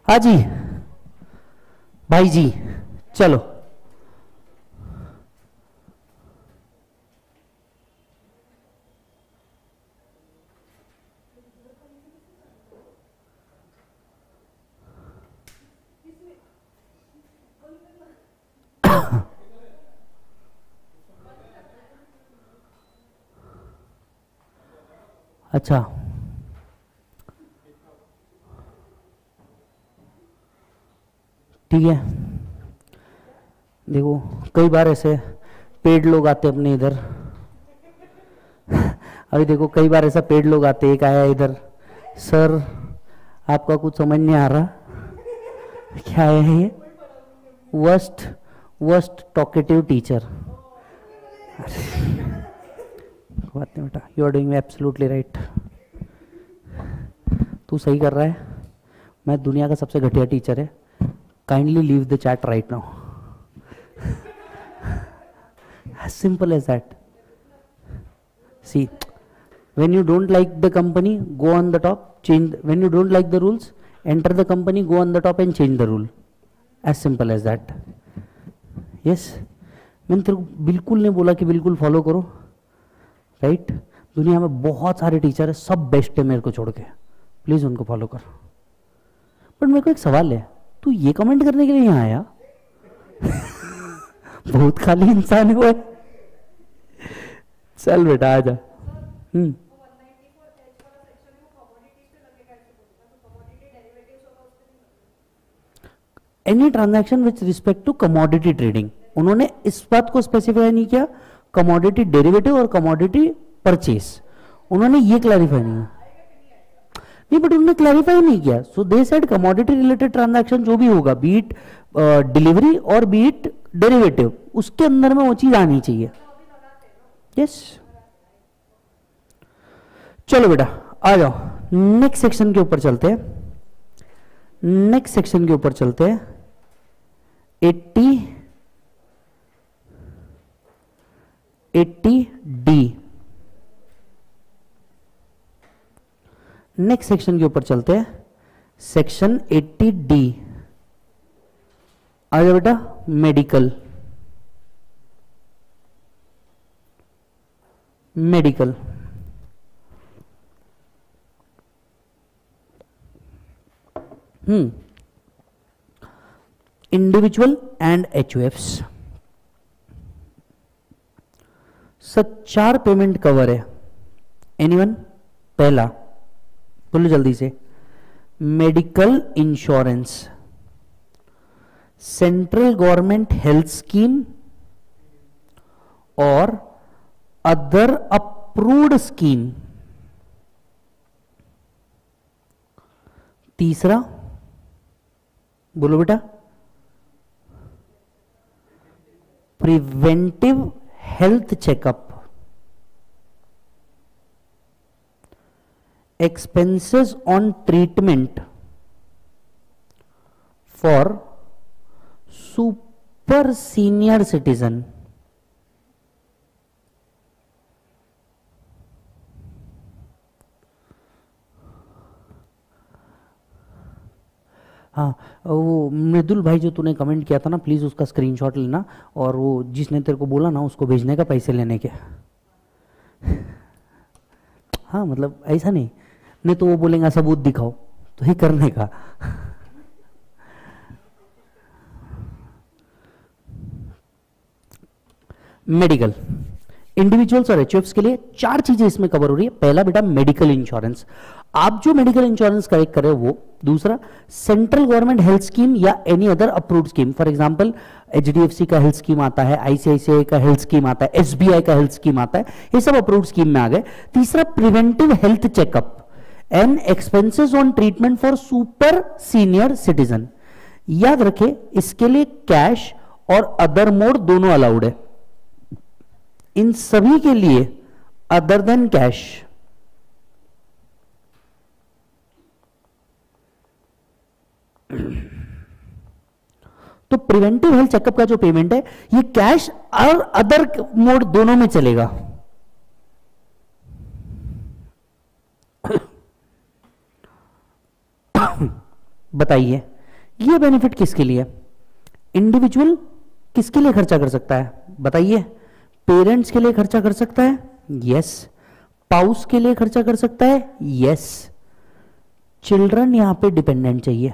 हाँ जी भाई जी, चलो अच्छा ठीक है, देखो कई बार ऐसे paid लोग आते अपने इधर अभी देखो कई बार ऐसा पेड लोग आते, एक आया इधर, सर आपका कुछ समझ नहीं आ रहा, क्या है ये, वर्स्ट वर्स्ट टॉकेटिव टीचर। बात नहीं बेटा, you are doing absolutely right, तू सही कर रहा है, मैं दुनिया का सबसे घटिया टीचर है, kindly leave the chat right now, as simple as that. See, when you don't like the company, go on the top, change, when you don't like the rules, enter the company, go on the top and change the rule, as simple as that. Yes, मैंने तेरे को बिल्कुल नहीं बोला कि बिल्कुल follow करो, right right? दुनिया में बहुत सारे टीचर है, सब बेस्ट है मेरे को छोड़ के, प्लीज उनको फॉलो कर। बट मेरे को एक सवाल है, तू ये कमेंट करने के लिए यहाँ आया बहुत खाली इंसान है वो, चल बेटा आजा। Hmm any transaction with respect to commodity trading, उन्होंने इस बात को स्पेसिफाई नहीं किया कमोडिटी डेरिवेटिव और कमोडिटी परचेस, उन्होंने ये क्लैरिफाई नहीं नहीं बट उन्होंने क्लैरिफाई नहीं किया। So they said commodity related transaction जो भी होगा, बीट डिलीवरी और बीट डेरिवेटिव, उसके अंदर में वो चीज आनी चाहिए। Yes yes. चलो बेटा आ जाओ, नेक्स्ट सेक्शन के ऊपर चलते हैं, नेक्स्ट सेक्शन के ऊपर चलते हैं, eighty eighty D, next section के ऊपर चलते हैं, सेक्शन एट्टी डी, आ जाओ बेटा, medical, medical hmm individual and HUFs, सब चार पेमेंट कवर है। एनीवन? पहला बोलो जल्दी से, medical insurance, central government health scheme और अदर अप्रूव्ड स्कीम। तीसरा बोलो बेटा, preventive health checkup, expenses on treatment for super senior citizen. हाँ, वो मृदुल भाई जो तूने कमेंट किया था ना, प्लीज उसका स्क्रीनशॉट लेना, और वो जिसने तेरे को बोला ना उसको भेजने का पैसे लेने के। हाँ मतलब ऐसा नहीं, नहीं तो वो बोलेंगे सबूत दिखाओ, तो ही करने का। मेडिकल, इंडिविजुअल्स और एचयूएफ्स के लिए चार चीजें इसमें कवर हो रही है। पहला बेटा मेडिकल इंश्योरेंस, आप जो मेडिकल इंश्योरेंस कलेक्ट कर रहे हो वो। दूसरा सेंट्रल गवर्नमेंट हेल्थ स्कीम या any other approved scheme, for example HDFC का हेल्थ स्कीम आता है, आईसीआईसीआई का हेल्थ स्कीम आता है, एसबीआई का हेल्थ स्कीम आता है, ये सब अप्रूव्ड स्कीम में आ गए। तीसरा preventive health checkup and expenses on treatment for super senior citizen. याद रखें इसके लिए कैश और अदर मोड दोनों अलाउड है, इन सभी के लिए अदर देन कैश। तो प्रिवेंटिव हेल्थ चेकअप का जो पेमेंट है ये कैश और अदर मोड दोनों में चलेगा। बताइए ये बेनिफिट किसके लिए? इंडिविजुअल किसके लिए खर्चा कर सकता है बताइए? पेरेंट्स के लिए खर्चा कर सकता है, यस। स्पाउस के लिए खर्चा कर सकता है, यस। चिल्ड्रन यहां पे डिपेंडेंट चाहिए,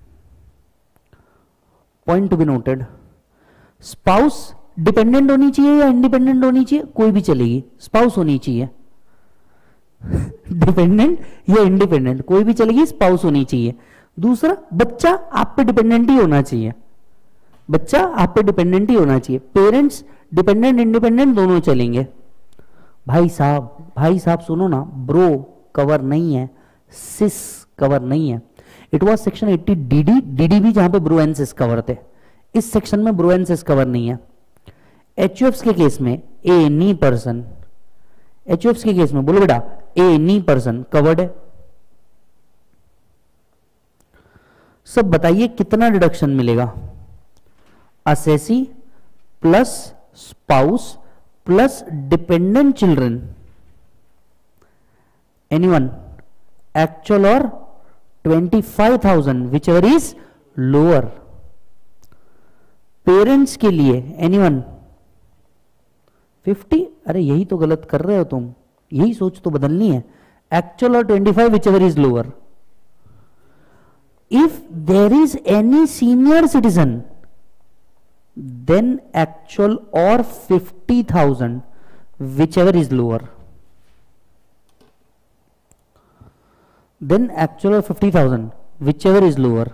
point to be noted. Spouse dependent होनी चाहिए या इंडिपेंडेंट होनी चाहिए? कोई भी चलेगी, स्पाउस होनी चाहिए। डिपेंडेंट या इंडिपेंडेंट कोई भी चलेगी, स्पाउस होनी चाहिए। दूसरा, बच्चा आप पे डिपेंडेंट ही होना चाहिए, बच्चा आप पे डिपेंडेंट ही होना चाहिए। पेरेंट्स डिपेंडेंट इंडिपेंडेंट दोनों चलेंगे। भाई साहब भाई साहब सुनो ना, ब्रो कवर नहीं है, सिस कवर नहीं है। इट वाज सेक्शन अस्सी डीडी, डीडी भी जहां पे ब्रो एंड सिस कवर थे, इस सेक्शन में ब्रो एंड सिस कवर नहीं है। एचयूएफ्स के केस में ए एनी पर्सन, एचयूएफ्स के केस में बोलो बेटा ए एनी पर्सन कवर्ड है। सब बताइए कितना डिडक्शन मिलेगा? Assessee plus spouse plus dependent children, anyone? Actual और twenty five thousand whichever is lower. Parents के लिए एनीवन? फिफ्टी? अरे यही तो गलत कर रहे हो तुम, यही सोच तो बदलनी है। एक्चुअल और twenty five whichever is lower. If there is any senior citizen, then actual or fifty thousand, whichever is lower. Then actual or fifty thousand, whichever is lower.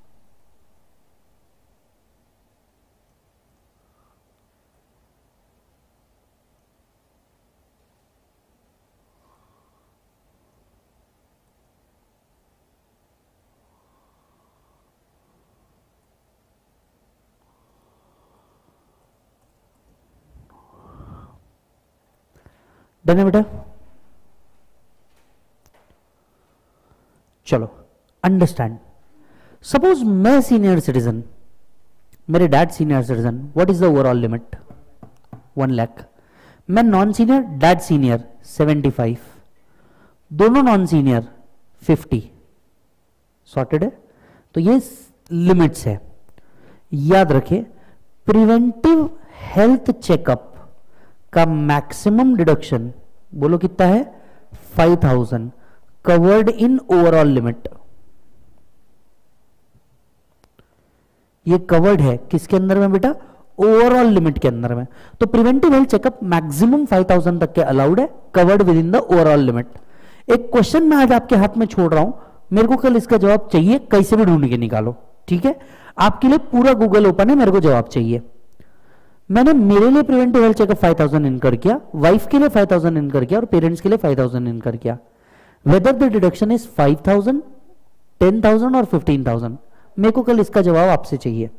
Done है बेटा? चलो अंडरस्टैंड। सपोज मैं senior citizen, मेरे dad senior citizen, what is the overall limit? One lakh. मैं non senior, dad senior seventy five, दोनों non senior fifty. Sorted है? तो ये लिमिट्स है, याद रखे। प्रिवेंटिव हेल्थ चेकअप का मैक्सिमम डिडक्शन बोलो कितना है? Five thousand, covered in overall limit. ये कवर्ड है किसके अंदर में बेटा? ओवरऑल लिमिट के अंदर में। तो preventive health checkup maximum five thousand तक के अलाउड है, covered within the overall limit. एक क्वेश्चन मैं आज आपके हाथ में छोड़ रहा हूं, मेरे को कल इसका जवाब चाहिए, कैसे भी ढूंढ के निकालो, ठीक है? आपके लिए पूरा गूगल ओपन है, मेरे को जवाब चाहिए। मैंने मेरे लिए preventive health checkup five thousand incur किया, वाइफ के लिए फाइव थाउजेंड इनकर किया और पेरेंट्स के लिए फाइव थाउजेंड इनकर किया। Whether the deduction is five thousand, ten thousand or fifteen thousand, मेरे को कल इसका जवाब आपसे चाहिए।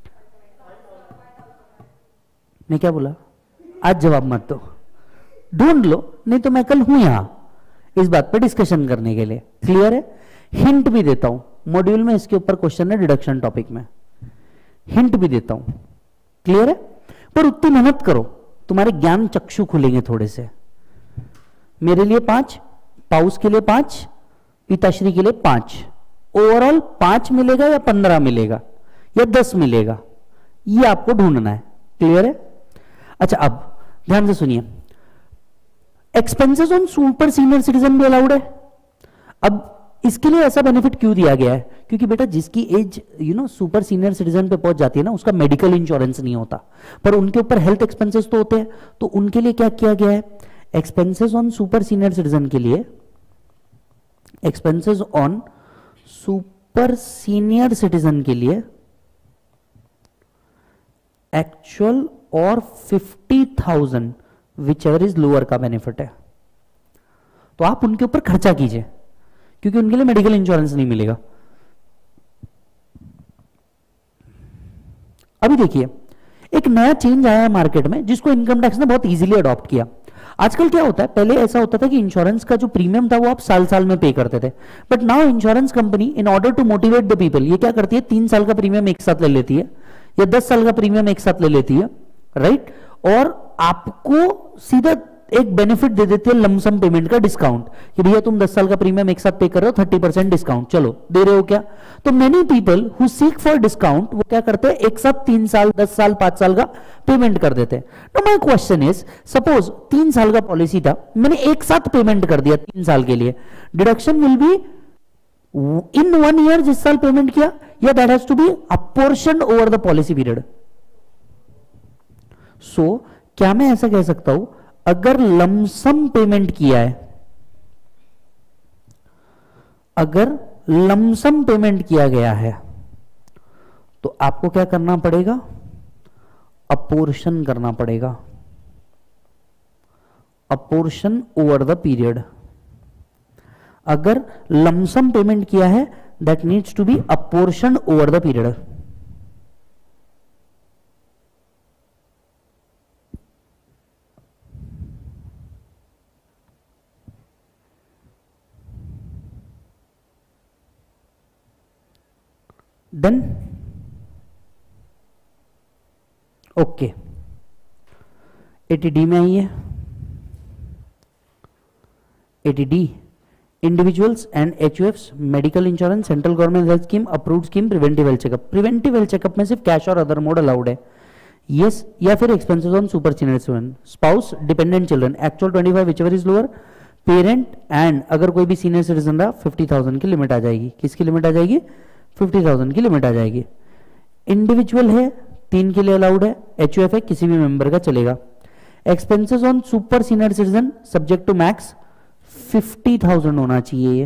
मैं क्या बोला? आज जवाब मत दो, ढूंढ लो, नहीं तो मैं कल हूं यहां इस बात पर डिस्कशन करने के लिए। क्लियर है? हिंट भी देता हूं, मॉड्यूल में इसके ऊपर क्वेश्चन है डिडक्शन टॉपिक में, हिंट भी देता हूं। क्लियर है? पर उतनी मेहनत करो, तुम्हारे ज्ञान चक्षु खुलेंगे थोड़े से। मेरे लिए पांच, पाउस के लिए पांच, पिताश्री के लिए पांच, ओवरऑल पांच मिलेगा या पंद्रह मिलेगा या दस मिलेगा, ये आपको ढूंढना है। क्लियर है? अच्छा अब ध्यान से सुनिए, expenses on super senior citizen भी अलाउड है। अब इसके लिए ऐसा बेनिफिट क्यों दिया गया है? क्योंकि बेटा जिसकी age you know super senior citizen पे पहुंच जाती है ना, उसका मेडिकल इंश्योरेंस नहीं होता, पर उनके ऊपर हेल्थ एक्सपेंसेस तो होते हैं। तो उनके लिए क्या किया गया है? Expenses on super senior citizen के लिए, expenses on super senior citizen के लिए एक्चुअल और fifty thousand whichever is lower का बेनिफिट है। तो आप उनके ऊपर खर्चा कीजिए, क्योंकि उनके लिए मेडिकल इंश्योरेंस नहीं मिलेगा। अभी देखिए, एक नया चेंज आया है मार्केट में, जिसको इनकम टैक्स ने बहुत इजीली अडॉप्ट किया। आजकल क्या होता है, पहले ऐसा होता था कि इंश्योरेंस का जो प्रीमियम था वो आप साल साल में पे करते थे, but now insurance company in order to motivate the people ये क्या करती है, तीन साल का प्रीमियम एक साथ ले लेती है या दस साल का प्रीमियम एक साथ ले लेती है, राइट? और आपको सीधा एक बेनिफिट दे देती है लमसम पेमेंट का, डिस्काउंट, कि भैया तुम दस साल का प्रीमियम एक साथ पे कर रहे हो, थर्टी परसेंट डिस्काउंट, चलो दे रहे हो क्या? तो many people who seek for discount, वो क्या करते हैं, एक साथ तीन साल, दस साल, पांच साल का पेमेंट कर देते हैं। तो माय क्वेश्चन इज, सपोज तीन साल का पॉलिसी था, मैंने एक साथ पेमेंट कर दिया तीन साल के लिए, deduction will be in one year जिस साल पेमेंट किया, या that has to be apportion over the policy period? So क्या मैं ऐसा कह सकता हूं, अगर लमसम पेमेंट किया है, अगर लमसम पेमेंट किया गया है, तो आपको क्या करना पड़ेगा, अपोर्शन करना पड़ेगा, अपोर्शन ओवर द पीरियड। अगर लमसम पेमेंट किया है, that needs to be apportion over the period. Done? Okay, eighty D में आइए। Eighty D, individuals and HUFs medical insurance central government health scheme approved scheme preventive health checkup. Preventive health checkup में सिर्फ cash और other mode allowed है, yes yes, या फिर expenses on super senior citizen, spouse, dependent children, actual twenty five whichever is lower, parent and अगर कोई भी senior citizen रहा फिफ्टी थाउजेंड की लिमिट आ जाएगी। किसकी लिमिट आ जाएगी? फिफ्टी थाउजेंड की लिमिट आ जाएगी। इंडिविजुअल है तीन के लिए अलाउड है, एचयूएफ है किसी भी मेंबर का चलेगा। Expenses on super senior citizen subject to max fifty thousand होना चाहिए ये।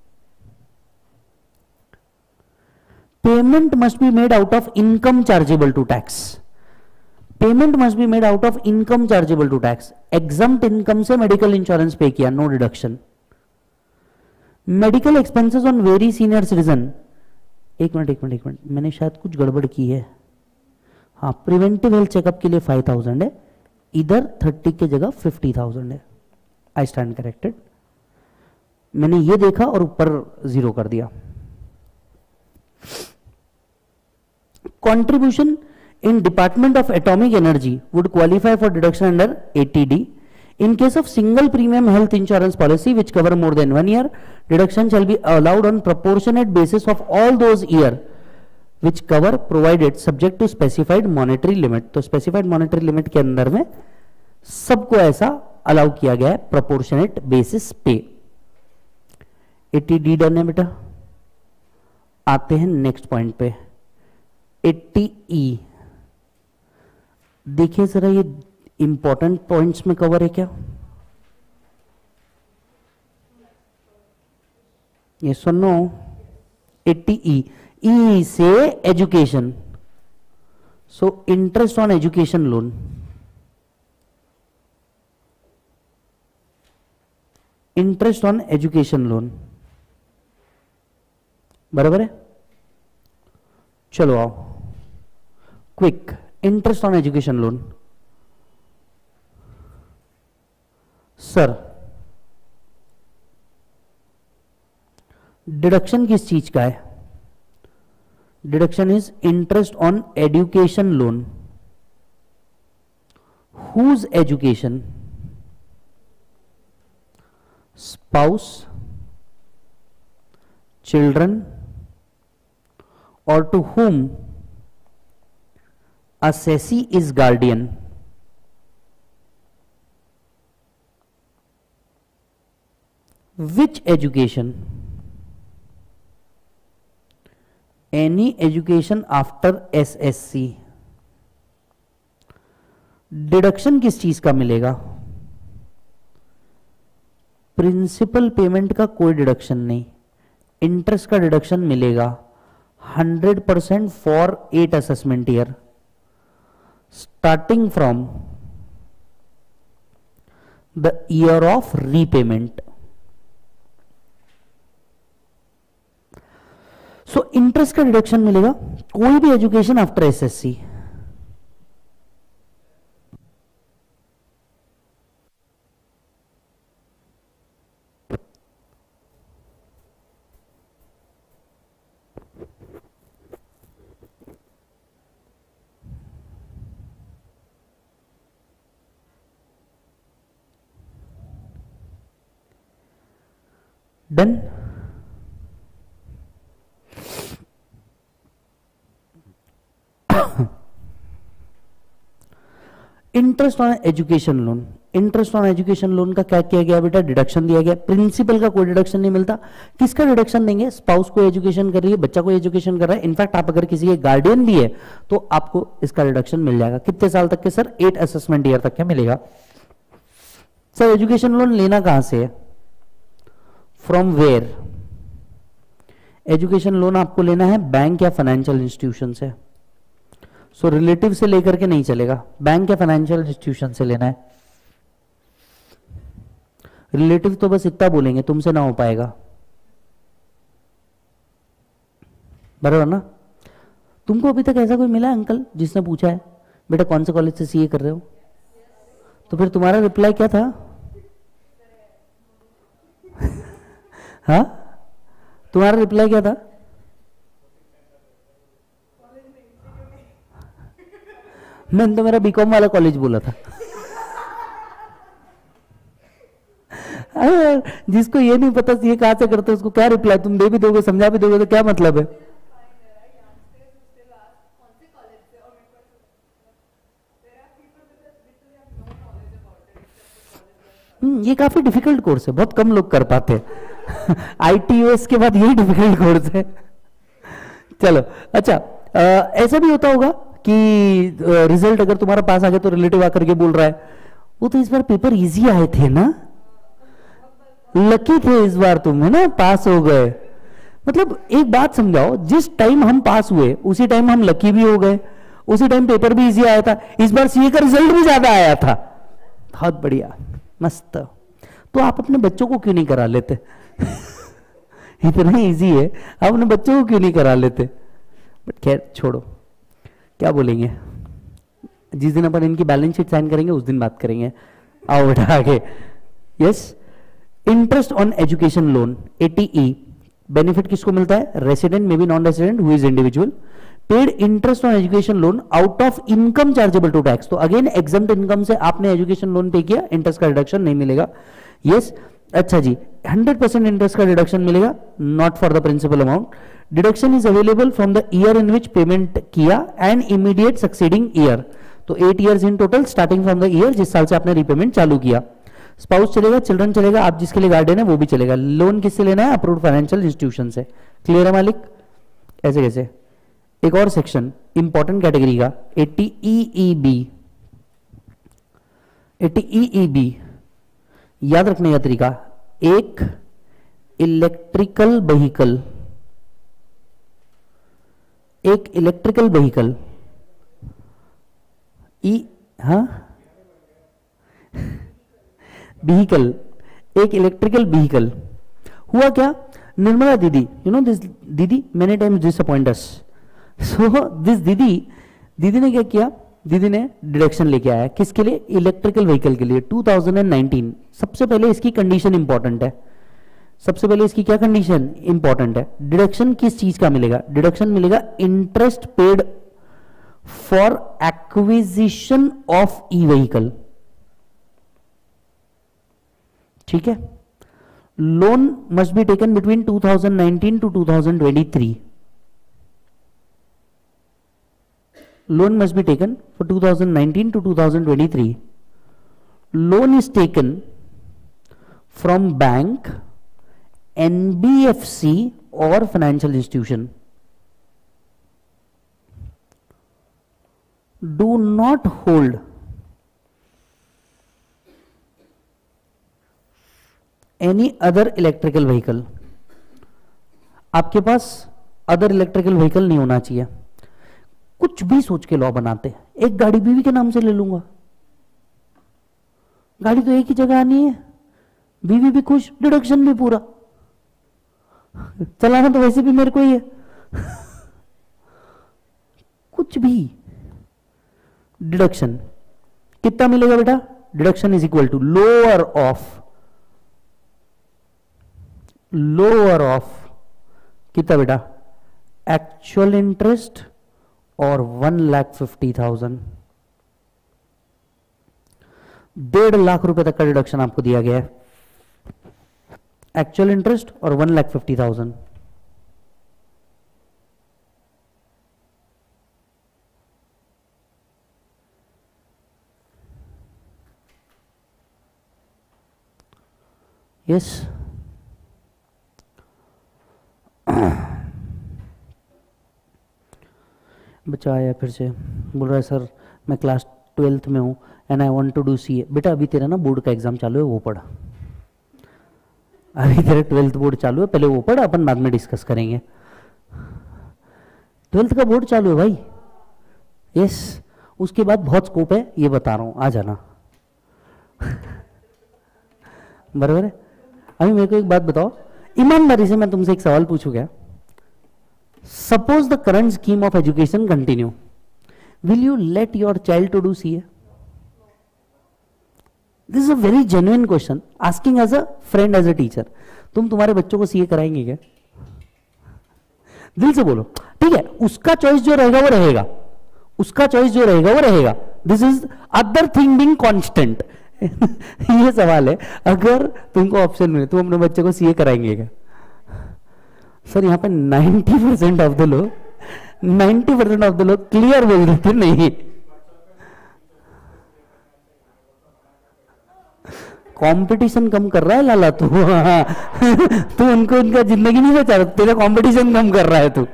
Payment must be made out of income chargeable to tax. Payment must be made out of income chargeable to tax. Exempt income से medical insurance पे किया, no deduction. Medical expenses on very senior citizen, एक minute एक minute एक minute मैंने शायद कुछ गड़बड़ की है। हाँ, प्रिवेंटिव हेल्थ चेकअप के लिए फाइव थाउजेंड है, इधर थर्टी की जगह फिफ्टी थाउजेंड है। I stand corrected. मैंने ये देखा और ऊपर जीरो कर दिया। Contribution in department of atomic energy would qualify for deduction under eighty D. In case of single premium health insurance policy which cover more than one year, deduction shall be allowed on proportionate basis of all those year which cover provided subject to specified monetary limit। तो specified monetary limit के अंदर में सबको ऐसा allow किया गया है proportionate basis पे। एटी डी डन है बेटा। आते हैं नेक्स्ट पॉइंट पे, एटी ई। देखिए जरा ये इंपॉर्टेंट पॉइंट्स में कवर है क्या? ये सुनो, एटी ई, ई से education, so interest on education loan. Interest on education loan बराबर है। चलो आओ quick, interest on education loan. Sir deduction किस चीज का है? Deduction is interest on education loan. Whose education? Spouse, children, और to whom assessee is guardian। Which education? Any education after S S C। Deduction किस चीज का मिलेगा? Principal payment का कोई डिडक्शन नहीं, इंटरेस्ट का डिडक्शन मिलेगा hundred percent for eight assessment year starting from the year of repayment. So interest का डिडक्शन मिलेगा कोई भी education after SSC. Done. Interest on education loan, interest on education loan का क्या किया गया बेटा, डिडक्शन दिया गया। प्रिंसिपल का कोई डिडक्शन नहीं मिलता। किसका डिडक्शन देंगे, स्पाउस को एजुकेशन कर रही है, बच्चा को एजुकेशन कर रहा है, इनफैक्ट आप अगर किसी के गार्डियन भी है तो आपको इसका डिडक्शन मिल जाएगा। कितने साल तक के सर, एट असेसमेंट ईयर तक के मिलेगा। सर एजुकेशन लोन लेना कहां से है, फ्रॉम वेयर, एजुकेशन लोन आपको लेना है बैंक या फाइनेंशियल इंस्टीट्यूशन से। सो so, रिलेटिव से लेकर के नहीं चलेगा, बैंक या फाइनेंशियल इंस्टीट्यूशन से लेना है। रिलेटिव तो बस इतना बोलेंगे, तुमसे ना हो पाएगा, बराबर ना। तुमको अभी तक ऐसा कोई मिला है अंकल जिसने पूछा है बेटा कौन से कॉलेज से सीए कर रहे हो, तो फिर तुम्हारा रिप्लाई क्या था? हाँ, तुम्हारा रिप्लाई क्या था? मैंने तो मेरा बीकॉम वाला कॉलेज बोला था। जिसको ये नहीं पता ये कहां से करते उसको क्या रिप्लाई तुम दे भी दोगे, समझा भी दोगे तो क्या मतलब है? हम्म ये काफी डिफिकल्ट कोर्स है, बहुत कम लोग कर पाते हैं। आईटीओएस के बाद यही डिफिकल्ट कोर्स है। चलो अच्छा, आ, ऐसा भी होता होगा कि रिजल्ट अगर तुम्हारा पास आ गया तो रिलेटिव आकर के बोल रहा है वो तो इस बार पेपर इजी आए थे ना, लकी थे इस बार तुम, है ना, पास हो गए। मतलब एक बात समझाओ, जिस टाइम हम पास हुए उसी टाइम हम लकी भी हो गए, उसी टाइम पेपर भी इजी आया था, इस बार सीए का रिजल्ट भी ज्यादा आया था। बहुत बढ़िया, मस्त। तो आप अपने बच्चों को क्यों नहीं करा लेते? इतना इजी है, आप अपने बच्चों को क्यों नहीं करा लेते? बट खैर छोड़ो, क्या बोलेंगे, जिस दिन अपन इनकी बैलेंस शीट साइन करेंगे उस दिन बात करेंगे। आओ बेटा आगे। Yes, interest on education loan, eighty E, benefit किसको मिलता है? Resident may be non resident who is individual, paid interest on education loan out of income chargeable to tax. तो अगेन एग्जम्प्ट इनकम से आपने एजुकेशन लोन पे किया, interest का reduction नहीं मिलेगा। यस, अच्छा जी, हंड्रेड परसेंट इंटरेस्ट का रिडक्शन मिलेगा, not for the principal amount. Deduction is available from the year in which payment किया एंड इमीडिएट सक्सीडिंग ईयर। तो eight years in total, starting from the year जिस साल से आपने रीपेमेंट चालू किया। स्पाउस चलेगा, चिल्ड्रन चलेगा, आप जिसके लिए गार्डियन है वो भी चलेगा। लोन किससे लेना है? अप्रूव्ड फाइनेंशियल इंस्टीट्यूशन से। क्लियर है मालिक? ऐसे कैसे? एक और सेक्शन इंपॉर्टेंट कैटेगरी का, eighty E B, eighty E B याद रखने का तरीका, एक इलेक्ट्रिकल व्हीकल, एक इलेक्ट्रिकल व्हीकल ई, हाँ व्हीकल, एक इलेक्ट्रिकल व्हीकल। हुआ क्या, Nirmala didi, you know this didi many times disappoint us. So this didi, दीदी ने क्या किया, दीदी ने डिडक्शन लेके आया किसके लिए? इलेक्ट्रिकल व्हीकल के लिए, टू थाउजेंड नाइनटीन। सबसे पहले इसकी कंडीशन इंपॉर्टेंट है, सबसे पहले इसकी क्या कंडीशन इंपॉर्टेंट है? डिडक्शन किस चीज का मिलेगा? डिडक्शन मिलेगा interest paid for acquisition of E vehicle. ठीक है, loan must be taken between two thousand nineteen to two thousand twenty three. Loan must be taken for two thousand nineteen to two thousand twenty-three. Loan is taken from bank, N B F C or financial institution. Do not hold any other electrical vehicle. आपके पास other electrical vehicle नहीं होना चाहिए। कुछ भी सोच के law बनाते हैं, एक गाड़ी बीवी के नाम से ले लूंगा, गाड़ी तो एक ही जगह आनी है, बीवी भी खुश, डिडक्शन भी पूरा, चलाना तो वैसे भी मेरे को ही है। कुछ भी डिडक्शन कितना मिलेगा बेटा? Deduction is equal to lower of, lower of कितना बेटा? एक्चुअल इंटरेस्ट और वन लाख फिफ्टी थाउजेंड, डेढ़ लाख रुपए तक का डिडक्शन आपको दिया गया है। एक्चुअल इंटरेस्ट और one lakh fifty thousand. Yes, बच्चा आया फिर से, बोल रहा है सर मैं क्लास ट्वेल्थ में हूँ and I want to do C A. बेटा अभी तेरा ना बोर्ड का एग्जाम चालू है, वो पढ़। अभी तेरा ट्वेल्थ बोर्ड चालू है, पहले वो पढ़, अपन बाद में डिस्कस करेंगे। ट्वेल्थ का बोर्ड चालू है भाई। यस, उसके बाद बहुत स्कोप है, ये बता रहा हूँ, आ जाना। बराबर है। अभी मेरे को एक बात बताओ, ईमानदारी से मैं तुमसे एक सवाल पूछूं क्या? Suppose the current scheme of education continue, will you let your child to do CA? This is a very genuine question, asking as a friend, as a teacher. तुम तुम्हारे बच्चों को सीए कराएंगे क्या? दिल से बोलो। ठीक है, उसका चॉइस जो रहेगा वो रहेगा, उसका चॉइस जो रहेगा वो रहेगा। This is other thing being constant. ये सवाल है, अगर तुमको ऑप्शन मिले तुम अपने बच्चे को सीए कराएंगे क्या? सर यहाँ पे नाइन्टी परसेंट ऑफ द लोग नाइन्टी परसेंट ऑफ द लोग क्लियर बोल देते नहीं। कंपटीशन कम कर रहा है लाला तू। तू उनको उनका जिंदगी नहीं बचा रहा, तेरा कंपटीशन कम कर रहा है तू,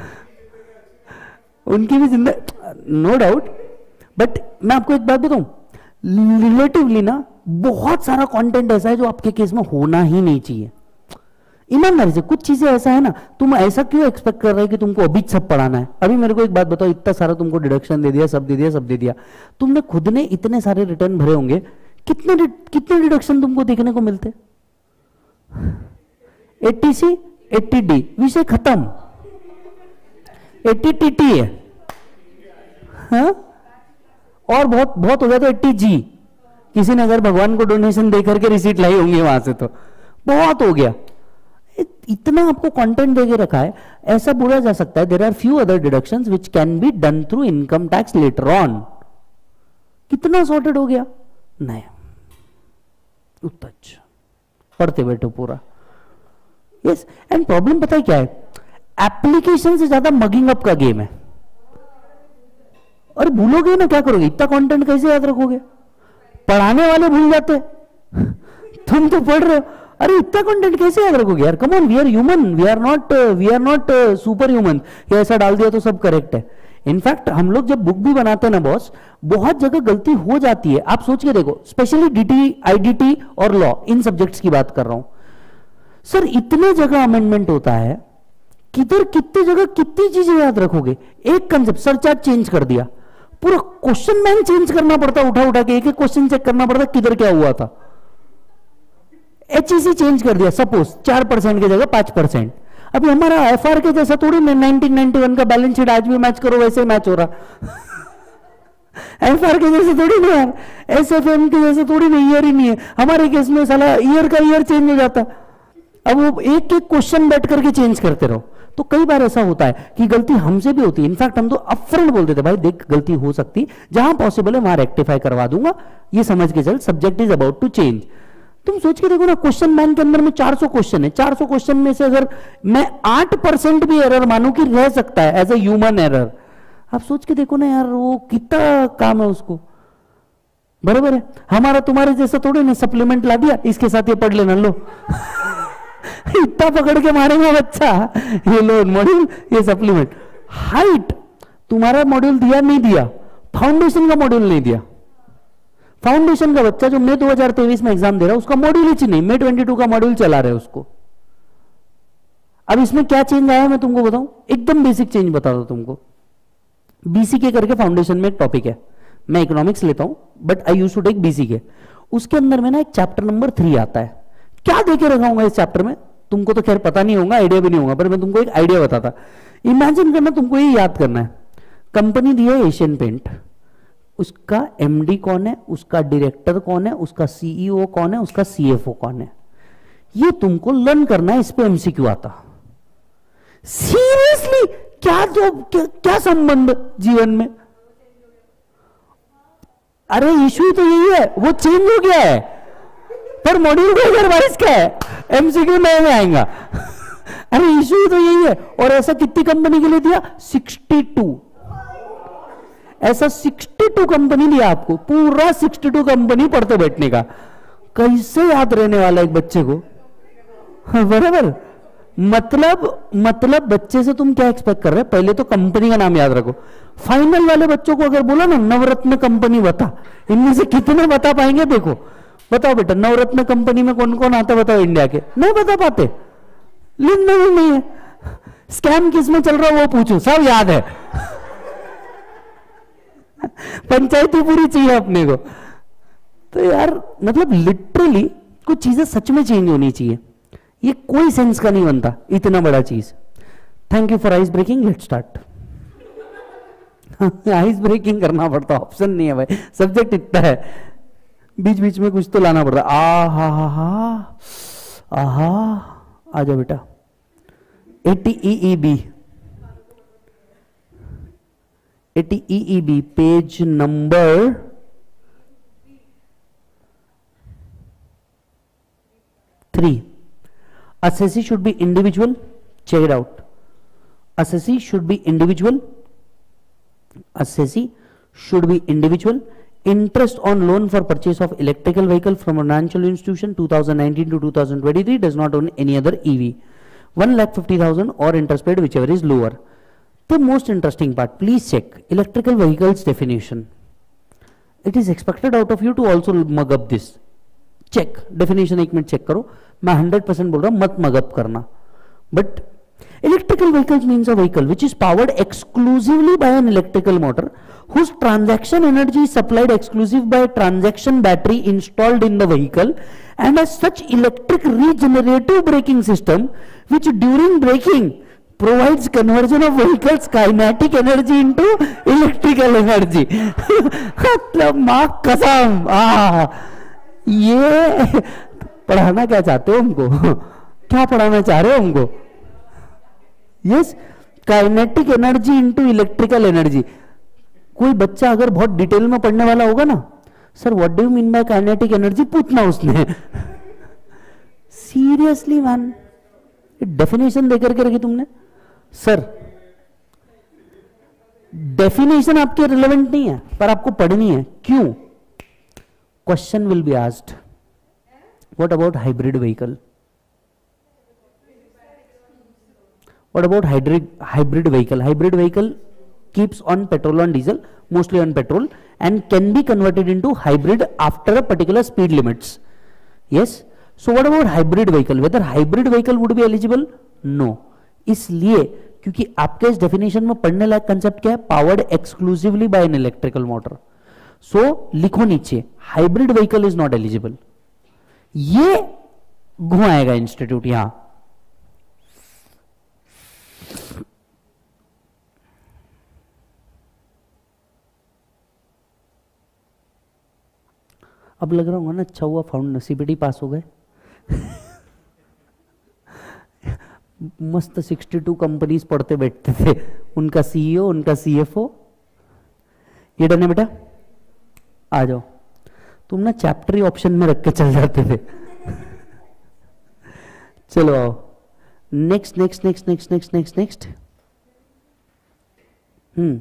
उनकी भी जिंदगी, नो डाउट। बट मैं आपको एक बात बताऊं, रिलेटिवली ना बहुत सारा कंटेंट ऐसा है जो आपके केस में होना ही नहीं चाहिए। ईमानदारी से कुछ चीजें ऐसा है ना, तुम ऐसा क्यों एक्सपेक्ट कर रहे हो कि तुमको अभी सब पढ़ाना है? अभी मेरे को एक बात बताओ, इतना सारा तुमको डिडक्शन दे दिया, सब दे दिया, सब दे दिया, तुमने खुद ने इतने सारे रिटर्न भरे होंगे, कितने कितने डिडक्शन तुमको देखने को मिलते? एट्टी सी एट्टी डी, विषय खत्म। एट्टी टी टी है, हाँ? और बहुत बहुत हो गया तो एट्टी जी, किसी ने अगर भगवान को डोनेशन देकर के रिसीट लाई होंगी वहां से, तो बहुत हो गया। इतना आपको कंटेंट देके रखा है, ऐसा बोला जा सकता है there are few other deductions which can be done through income tax later on. कितना सॉर्टेड हो गया? नहीं, उत्तच पढ़ते बैठो पूरा। यस, एंड प्रॉब्लम पता है क्या है? एप्लीकेशन से ज्यादा मगिंग अप का गेम है। और भूलोगे ना, क्या करोगे? इतना कंटेंट कैसे याद रखोगे? पढ़ाने वाले भूल जाते, तुम तो पढ़ रहे हो, अरे इतना कंटेंट कैसे याद रखोगे यार? Come on, we are human, we are not we are not super human कि ऐसा डाल दिया तो सब करेक्ट है। इनफैक्ट हम लोग जब बुक भी बनाते हैं ना बॉस, बहुत जगह गलती हो जाती है। आप सोच के देखो, स्पेशली डीटी, आईडीटी और लॉ, इन सब्जेक्ट्स की बात कर रहा हूं सर, इतने जगह अमेंडमेंट होता है, किधर कितनी जगह कितनी चीजें याद रखोगे? एक कंसेप्ट, सर्च चार्ट चेंज कर दिया, पूरा क्वेश्चन बैंक चेंज करना पड़ता, उठा उठा के एक एक क्वेश्चन चेक करना पड़ता, किधर क्या हुआ था। एचईसी चेंज कर दिया, सपोज चार परसेंट की जगह पांच परसेंट। अभी हमारा एफआर के जैसा थोड़ी नाइनटीन नाइंटी वन का बैलेंस शीट आज भी मैच करो वैसे मैच हो रहा। एफआर के जैसे थोड़ी नहीं यार, एसएफएम के जैसे थोड़ी नहीं, ईयर ही नहीं है हमारे केस में, साला ईयर का ईयर चेंज हो जाता। अब वो एक एक क्वेश्चन बैठ करके चेंज करते रहो, तो कई बार ऐसा होता है कि गलती हमसे भी होती है। इनफैक्ट हम तो अपफ्रंट बोल देते, भाई देख गलती हो सकती, जहां पॉसिबल है वहां रेक्टिफाई करवा दूंगा, ये समझ के चल, subject is about to change. तुम सोच के देखो ना, क्वेश्चन बैंक के अंदर में चार सौ क्वेश्चन है, चार सौ क्वेश्चन में से अगर मैं आठ परसेंट भी एरर मानूं कि रह सकता है एज ए ह्यूमन एरर, आप सोच के देखो ना यार, वो कितना काम है उसको। बराबर है, हमारा तुम्हारे जैसा थोड़ी ना सप्लीमेंट ला दिया, इसके साथ ये पढ़ लेना, लो इतना पकड़ के मारेगा बच्चा, ये लो मॉड्यूल, ये सप्लीमेंट। हाइट तुम्हारा मॉड्यूल दिया नहीं दिया, फाउंडेशन का मॉड्यूल नहीं दिया। फाउंडेशन का बच्चा जो मई दो हज़ार तेईस में एग्जाम दे रहा है, उसका मॉड्यूल ही नहीं, मई बाईस का मॉड्यूल चला रहे उसको। अब इसमें क्या चेंज आया मैं तुमको बताऊं, एकदम बेसिक चेंज बता दो तुमको। बीसीके करके फाउंडेशन में एक टॉपिक है, मैं इकोनॉमिक्स लेता हूं but I used to take BCK. उसके अंदर में ना एक चैप्टर नंबर थ्री आता है। क्या देके रखाऊंगा इस चैप्टर में, तुमको तो खैर पता नहीं होगा, आइडिया भी नहीं होगा, पर मैं तुमको एक आइडिया बताता। इमेजिन करना, तुमको ये याद करना है, कंपनी दी है एशियन पेंट, उसका एमडी कौन है, उसका डायरेक्टर कौन है, उसका सीईओ कौन है, उसका सीएफओ कौन है, ये तुमको लर्न करना है। इस पे एमसीक्यू आता। सीरियसली, क्या जो क्या, क्या संबंध जीवन में? अरे इशू तो यही है, वो चेंज हो गया है, पर मॉड्यूल दो हजार बाईस का है, एमसीक्यू नए में आएगा। अरे इशू तो यही है। और ऐसा कितनी कंपनी के लिए दिया? बासठ। ऐसा बासठ कंपनी दिया आपको, पूरा बासठ कंपनी पढ़ते बैठने का। कैसे याद रहने वाला एक बच्चे को? हाँ, बराबर। मतलब मतलब बच्चे से तुम क्या एक्सपेक्ट कर रहे हो? पहले तो कंपनी का नाम याद रखो। फाइनल वाले बच्चों को अगर बोला ना नवरत्न कंपनी बता, इनमें से कितने बता पाएंगे? देखो बताओ बेटा, नवरत्न कंपनी में कौन कौन आता बताओ इंडिया के? नहीं बता पाते, लिंक नहीं, नहीं है। स्कैम किस में चल रहा है वो पूछो, सब याद है। पंचायती पूरी चाहिए अपने को। तो यार मतलब लिटरली कुछ चीजें सच में चेंज होनी चाहिए, ये कोई सेंस का नहीं बनता इतना बड़ा चीज। Thank you for ice breaking, let's start. Ice breaking करना पड़ता, ऑप्शन नहीं है भाई, सब्जेक्ट इतना है, बीच बीच में कुछ तो लाना पड़ता। आ हा हा हा आहा, आ जाओ बेटा। Eighty E B, eighty E B page number three. Assessee should be individual. Check it out. Assessee should be individual. Assessee should be individual. Interest on loan for purchase of electrical vehicle from a financial institution twenty nineteen to twenty twenty-three does not own any other E V. one lakh fifty thousand or interest paid whichever is lower. The most interesting part, please check electrical vehicles definition. It is expected out of you to also mug up this. Check definition एक minute check करो। मैं hundred percent बोल रहा हूं, मत mug up करना। But electrical vehicles means a vehicle which is powered exclusively by an electrical motor whose transaction energy is supplied exclusive by transaction battery installed in the vehicle and as such electric regenerative braking system which during braking provides conversion of vehicles kinetic energy into electrical energy. मतलब मां कसम, आ ये पढ़ाना क्या चाहते हो हमको? क्या पढ़ाना चाह रहे हो हमको? Yes, kinetic energy into electrical energy. कोई बच्चा अगर बहुत डिटेल में पढ़ने वाला होगा ना, sir what do you mean by kinetic energy, पूछना उसने। सीरियसली मैन, डेफिनेशन देकर के रखी तुमने। सर डेफिनेशन आपके रिलेवेंट नहीं है, पर आपको पढ़नी है। क्यों? Question will be asked. What about hybrid vehicle? What about hybrid hybrid vehicle? Hybrid vehicle keeps on petrol and diesel, mostly on petrol, and can be converted into hybrid after a particular speed limits. Yes. So what about hybrid vehicle? Whether hybrid vehicle would be eligible? No. इसलिए क्योंकि आपके इस definition में पढ़ने लायक concept क्या है? Powered exclusively by an electrical motor. So so, लिखो नीचे hybrid vehicle is not eligible. ये घुमाएगा इंस्टीट्यूट यहां। अब लग रहा होगा ना, अच्छा हुआ फाउंड सीबीटी पास हो गए। मस्त बासठ कंपनीज पढ़ते बैठते थे, उनका सीईओ, उनका सीएफओ। ये डन है बेटा, आ जाओ। तुम ना चैप्टर ही ऑप्शन में रख के चल जाते थे। चलो आओ, next next next next next next next hmm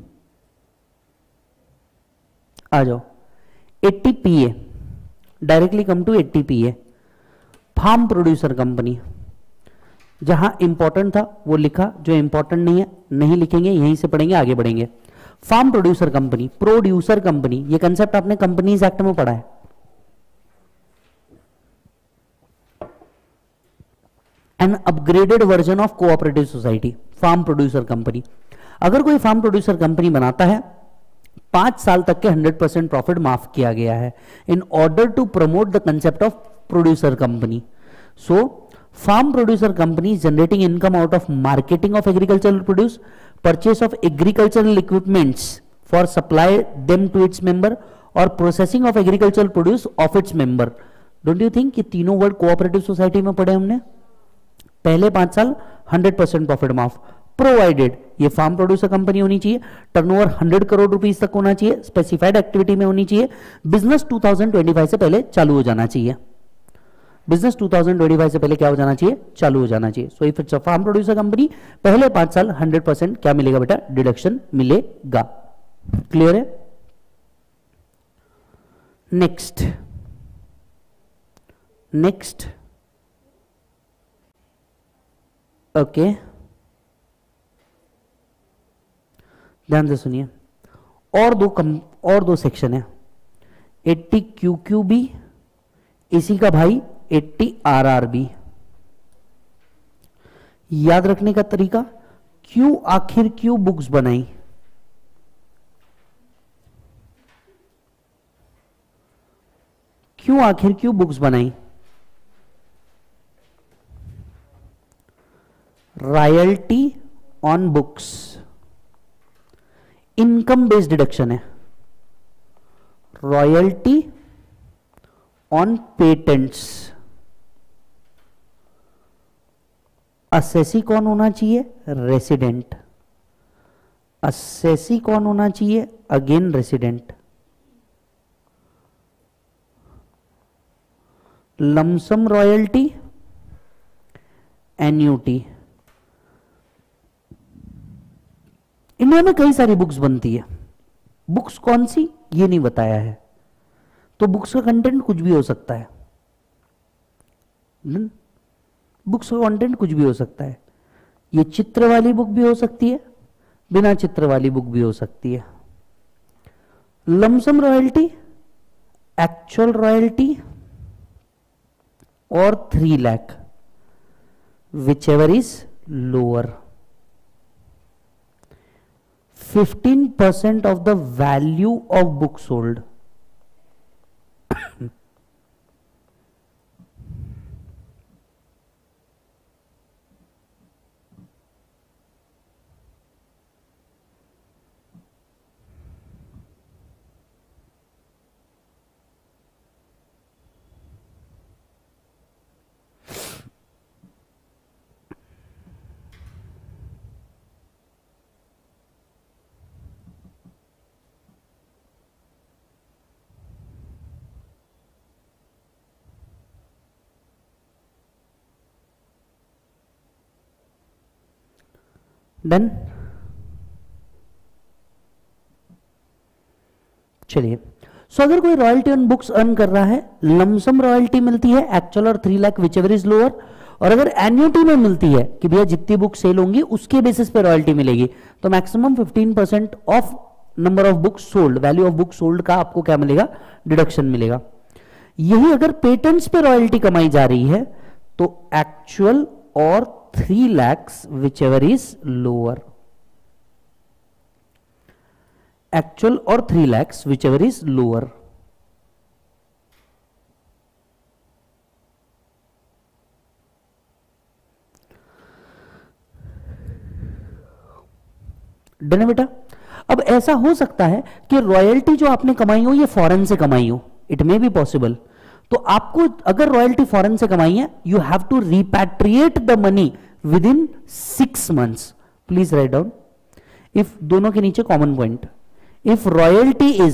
आ जाओ। Eighty P A, directly come to eighty P A. Farm producer company, जहां इंपॉर्टेंट था वो लिखा, जो इंपॉर्टेंट नहीं है नहीं लिखेंगे, यहीं से पढ़ेंगे, आगे बढ़ेंगे। Farm producer company, producer company, ये कंसेप्ट आपने कंपनीज एक्ट में पढ़ा है। An upgraded version of cooperative society, farm producer company. अगर कोई फार्म प्रोड्यूसर कंपनी बनाता है, पांच साल तक के हंड्रेड परसेंट प्रॉफिट माफ किया गया है in order to promote the concept of producer company. So farm producer company generating income out of marketing of agricultural produce, purchase of agricultural equipments for supply them to its member or processing of agricultural produce of its member. Don't you think कि तीनों word cooperative society में पढ़े हमने? पहले पांच साल hundred percent profit माफ, provided ये फार्म प्रोड्यूसर कंपनी होनी चाहिए, टर्नओवर हंड्रेड करोड़ रुपीस तक होना चाहिए, स्पेसिफाइड एक्टिविटी में होनी चाहिए, business two thousand twenty five से पहले चालू हो जाना चाहिए। Business two thousand twenty five से पहले क्या हो जाना चाहिए, चालू हो जाना चाहिए। So if it's a farm producer company, पहले पांच साल हंड्रेड परसेंट क्या मिलेगा बेटा, डिडक्शन मिलेगा। क्लियर है? नेक्स्ट नेक्स्ट ओके, ध्यान से सुनिए। और दो कम और दो सेक्शन है, एट्टी क्यू क्यू बी, इसी का भाई एट्टी आर आर बी। याद रखने का तरीका, क्यों आखिर क्यों बुक्स बनाई, क्यों आखिर क्यों बुक्स बनाई, royalty on books, income based deduction है, रॉयल्टी ऑन पेटेंट्स। असेसी कौन होना चाहिए, रेसिडेंट। असेसी कौन होना चाहिए, again resident. Lump sum royalty, annuity. India में कई सारी बुक्स बनती है, बुक्स कौन सी ये नहीं बताया है, तो बुक्स का कंटेंट कुछ भी हो सकता है, बुक्स का कंटेंट कुछ भी हो सकता है। ये चित्र वाली बुक भी हो सकती है, बिना चित्र वाली बुक भी हो सकती है। लमसम रॉयल्टी, एक्चुअल रॉयल्टी और three lakh, whichever is lower. Fifteen percent of the value of book sold. Done. चलिए, सो अगर कोई रॉयल्टी ऑन बुक्स अर्न कर रहा है, लमसम रॉयल्टी मिलती है, एक्चुअल और three lakh whichever is lower. और अगर एन्युटी में मिलती है कि भैया जितनी बुक सेल होंगी उसके बेसिस पे रॉयल्टी मिलेगी, तो maximum fifteen percent of number of books sold, value of book sold का आपको क्या मिलेगा, डिडक्शन मिलेगा। यही अगर पेटेंट्स पे रॉयल्टी कमाई जा रही है तो एक्चुअल और three lakhs whichever is lower, actual और three lakhs whichever is lower. Done है बेटा। अब ऐसा हो सकता है कि रॉयल्टी जो आपने कमाई हो ये फॉरेन से कमाई हो, इट मे बी पॉसिबल। तो आपको अगर रॉयल्टी फॉरेन से कमाई है, you have to repatriate the money within six months. Please write down, if दोनों के नीचे common point, if royalty is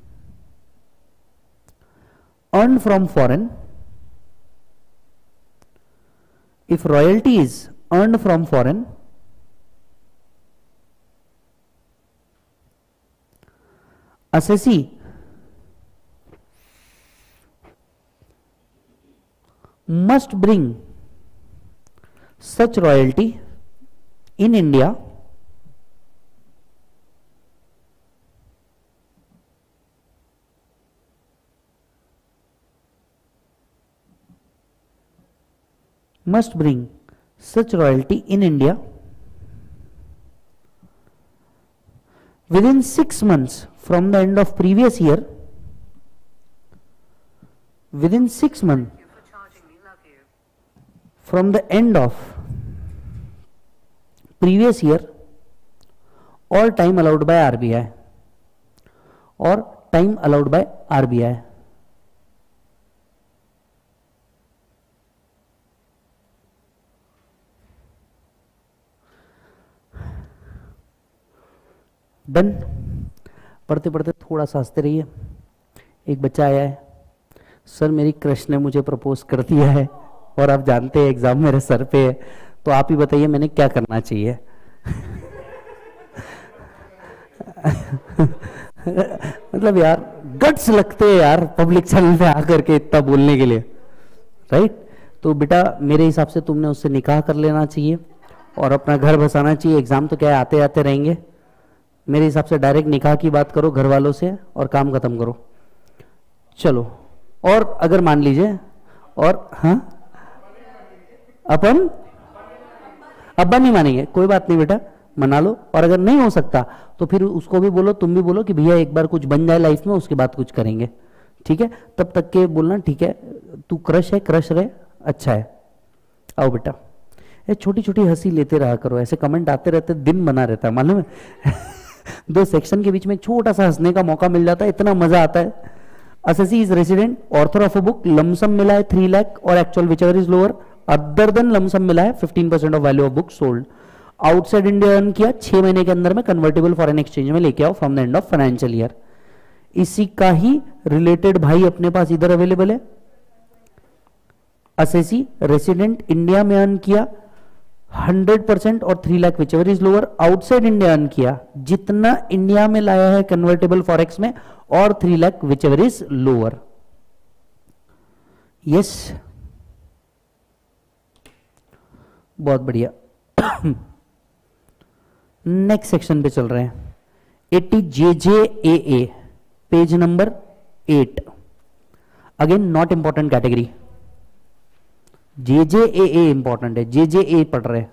earned from foreign, if royalty is earned from foreign, assessee must bring such royalty in India must bring such royalty in India within six months from the end of previous year, within six months from the end of previous year or time allowed by R B I, or time allowed by R B I. Done. पढ़ते पढ़ते थोड़ा सा हंसते रहिए। एक बच्चा आया है, सर मेरी क्रश ने मुझे प्रपोज कर दिया है और आप जानते हैं एग्जाम मेरे सर पे है, तो आप ही बताइए मैंने क्या करना चाहिए। मतलब यार गट्स लगते हैं यार पब्लिक चैनल पे आकर के इतना बोलने के लिए, राइट। तो बेटा मेरे हिसाब से तुमने उससे निकाह कर लेना चाहिए और अपना घर बसाना चाहिए। एग्जाम तो क्या है, आते आते रहेंगे। मेरे हिसाब से डायरेक्ट निकाह की बात करो घर वालों से और काम खत्म करो। चलो, और अगर मान लीजिए और हाँ अपन अब्बा नहीं मानेंगे, कोई बात नहीं बेटा मना लो। और अगर नहीं हो सकता तो फिर उसको भी बोलो, तुम भी बोलो कि भैया एक बार कुछ बन जाए लाइफ में, उसके बाद कुछ करेंगे, ठीक है। तब तक के बोलना ठीक है तू क्रश है, क्रश रहे, अच्छा है, आओ बेटा। ये छोटी छोटी हंसी लेते रहा करो, ऐसे कमेंट आते रहते दिन बना रहता है मालूम है। दो सेक्शन के बीच में छोटा सा हंसने का मौका मिल जाता है, इतना मजा आता है। Assessee is resident, author of a book, lump sum मिला है थ्री लाख और actual whichever is lower, other than lump sum मिला है fifteen percent of value of book sold. Outside India earn किया छह महीने के अंदर में, कन्वर्टेबल फॉरेन एक्सचेंज में लेके आओ from the end of financial year. इसी का ही रिलेटेड भाई अपने पास इधर अवेलेबल है। असेसी रेसिडेंट इंडिया में अर्न किया हंड्रेड परसेंट और three lakh whichever is lower, outside India earn किया जितना इंडिया में लाया है कन्वर्टेबल फॉरेक्स में और three lakh whichever is lower. Yes, बहुत बढ़िया। नेक्स्ट सेक्शन पे चल रहे हैं। Eighty J J A A, page number eight, again not important category. J J A A important है, जे जे ए पढ़ रहे हैं,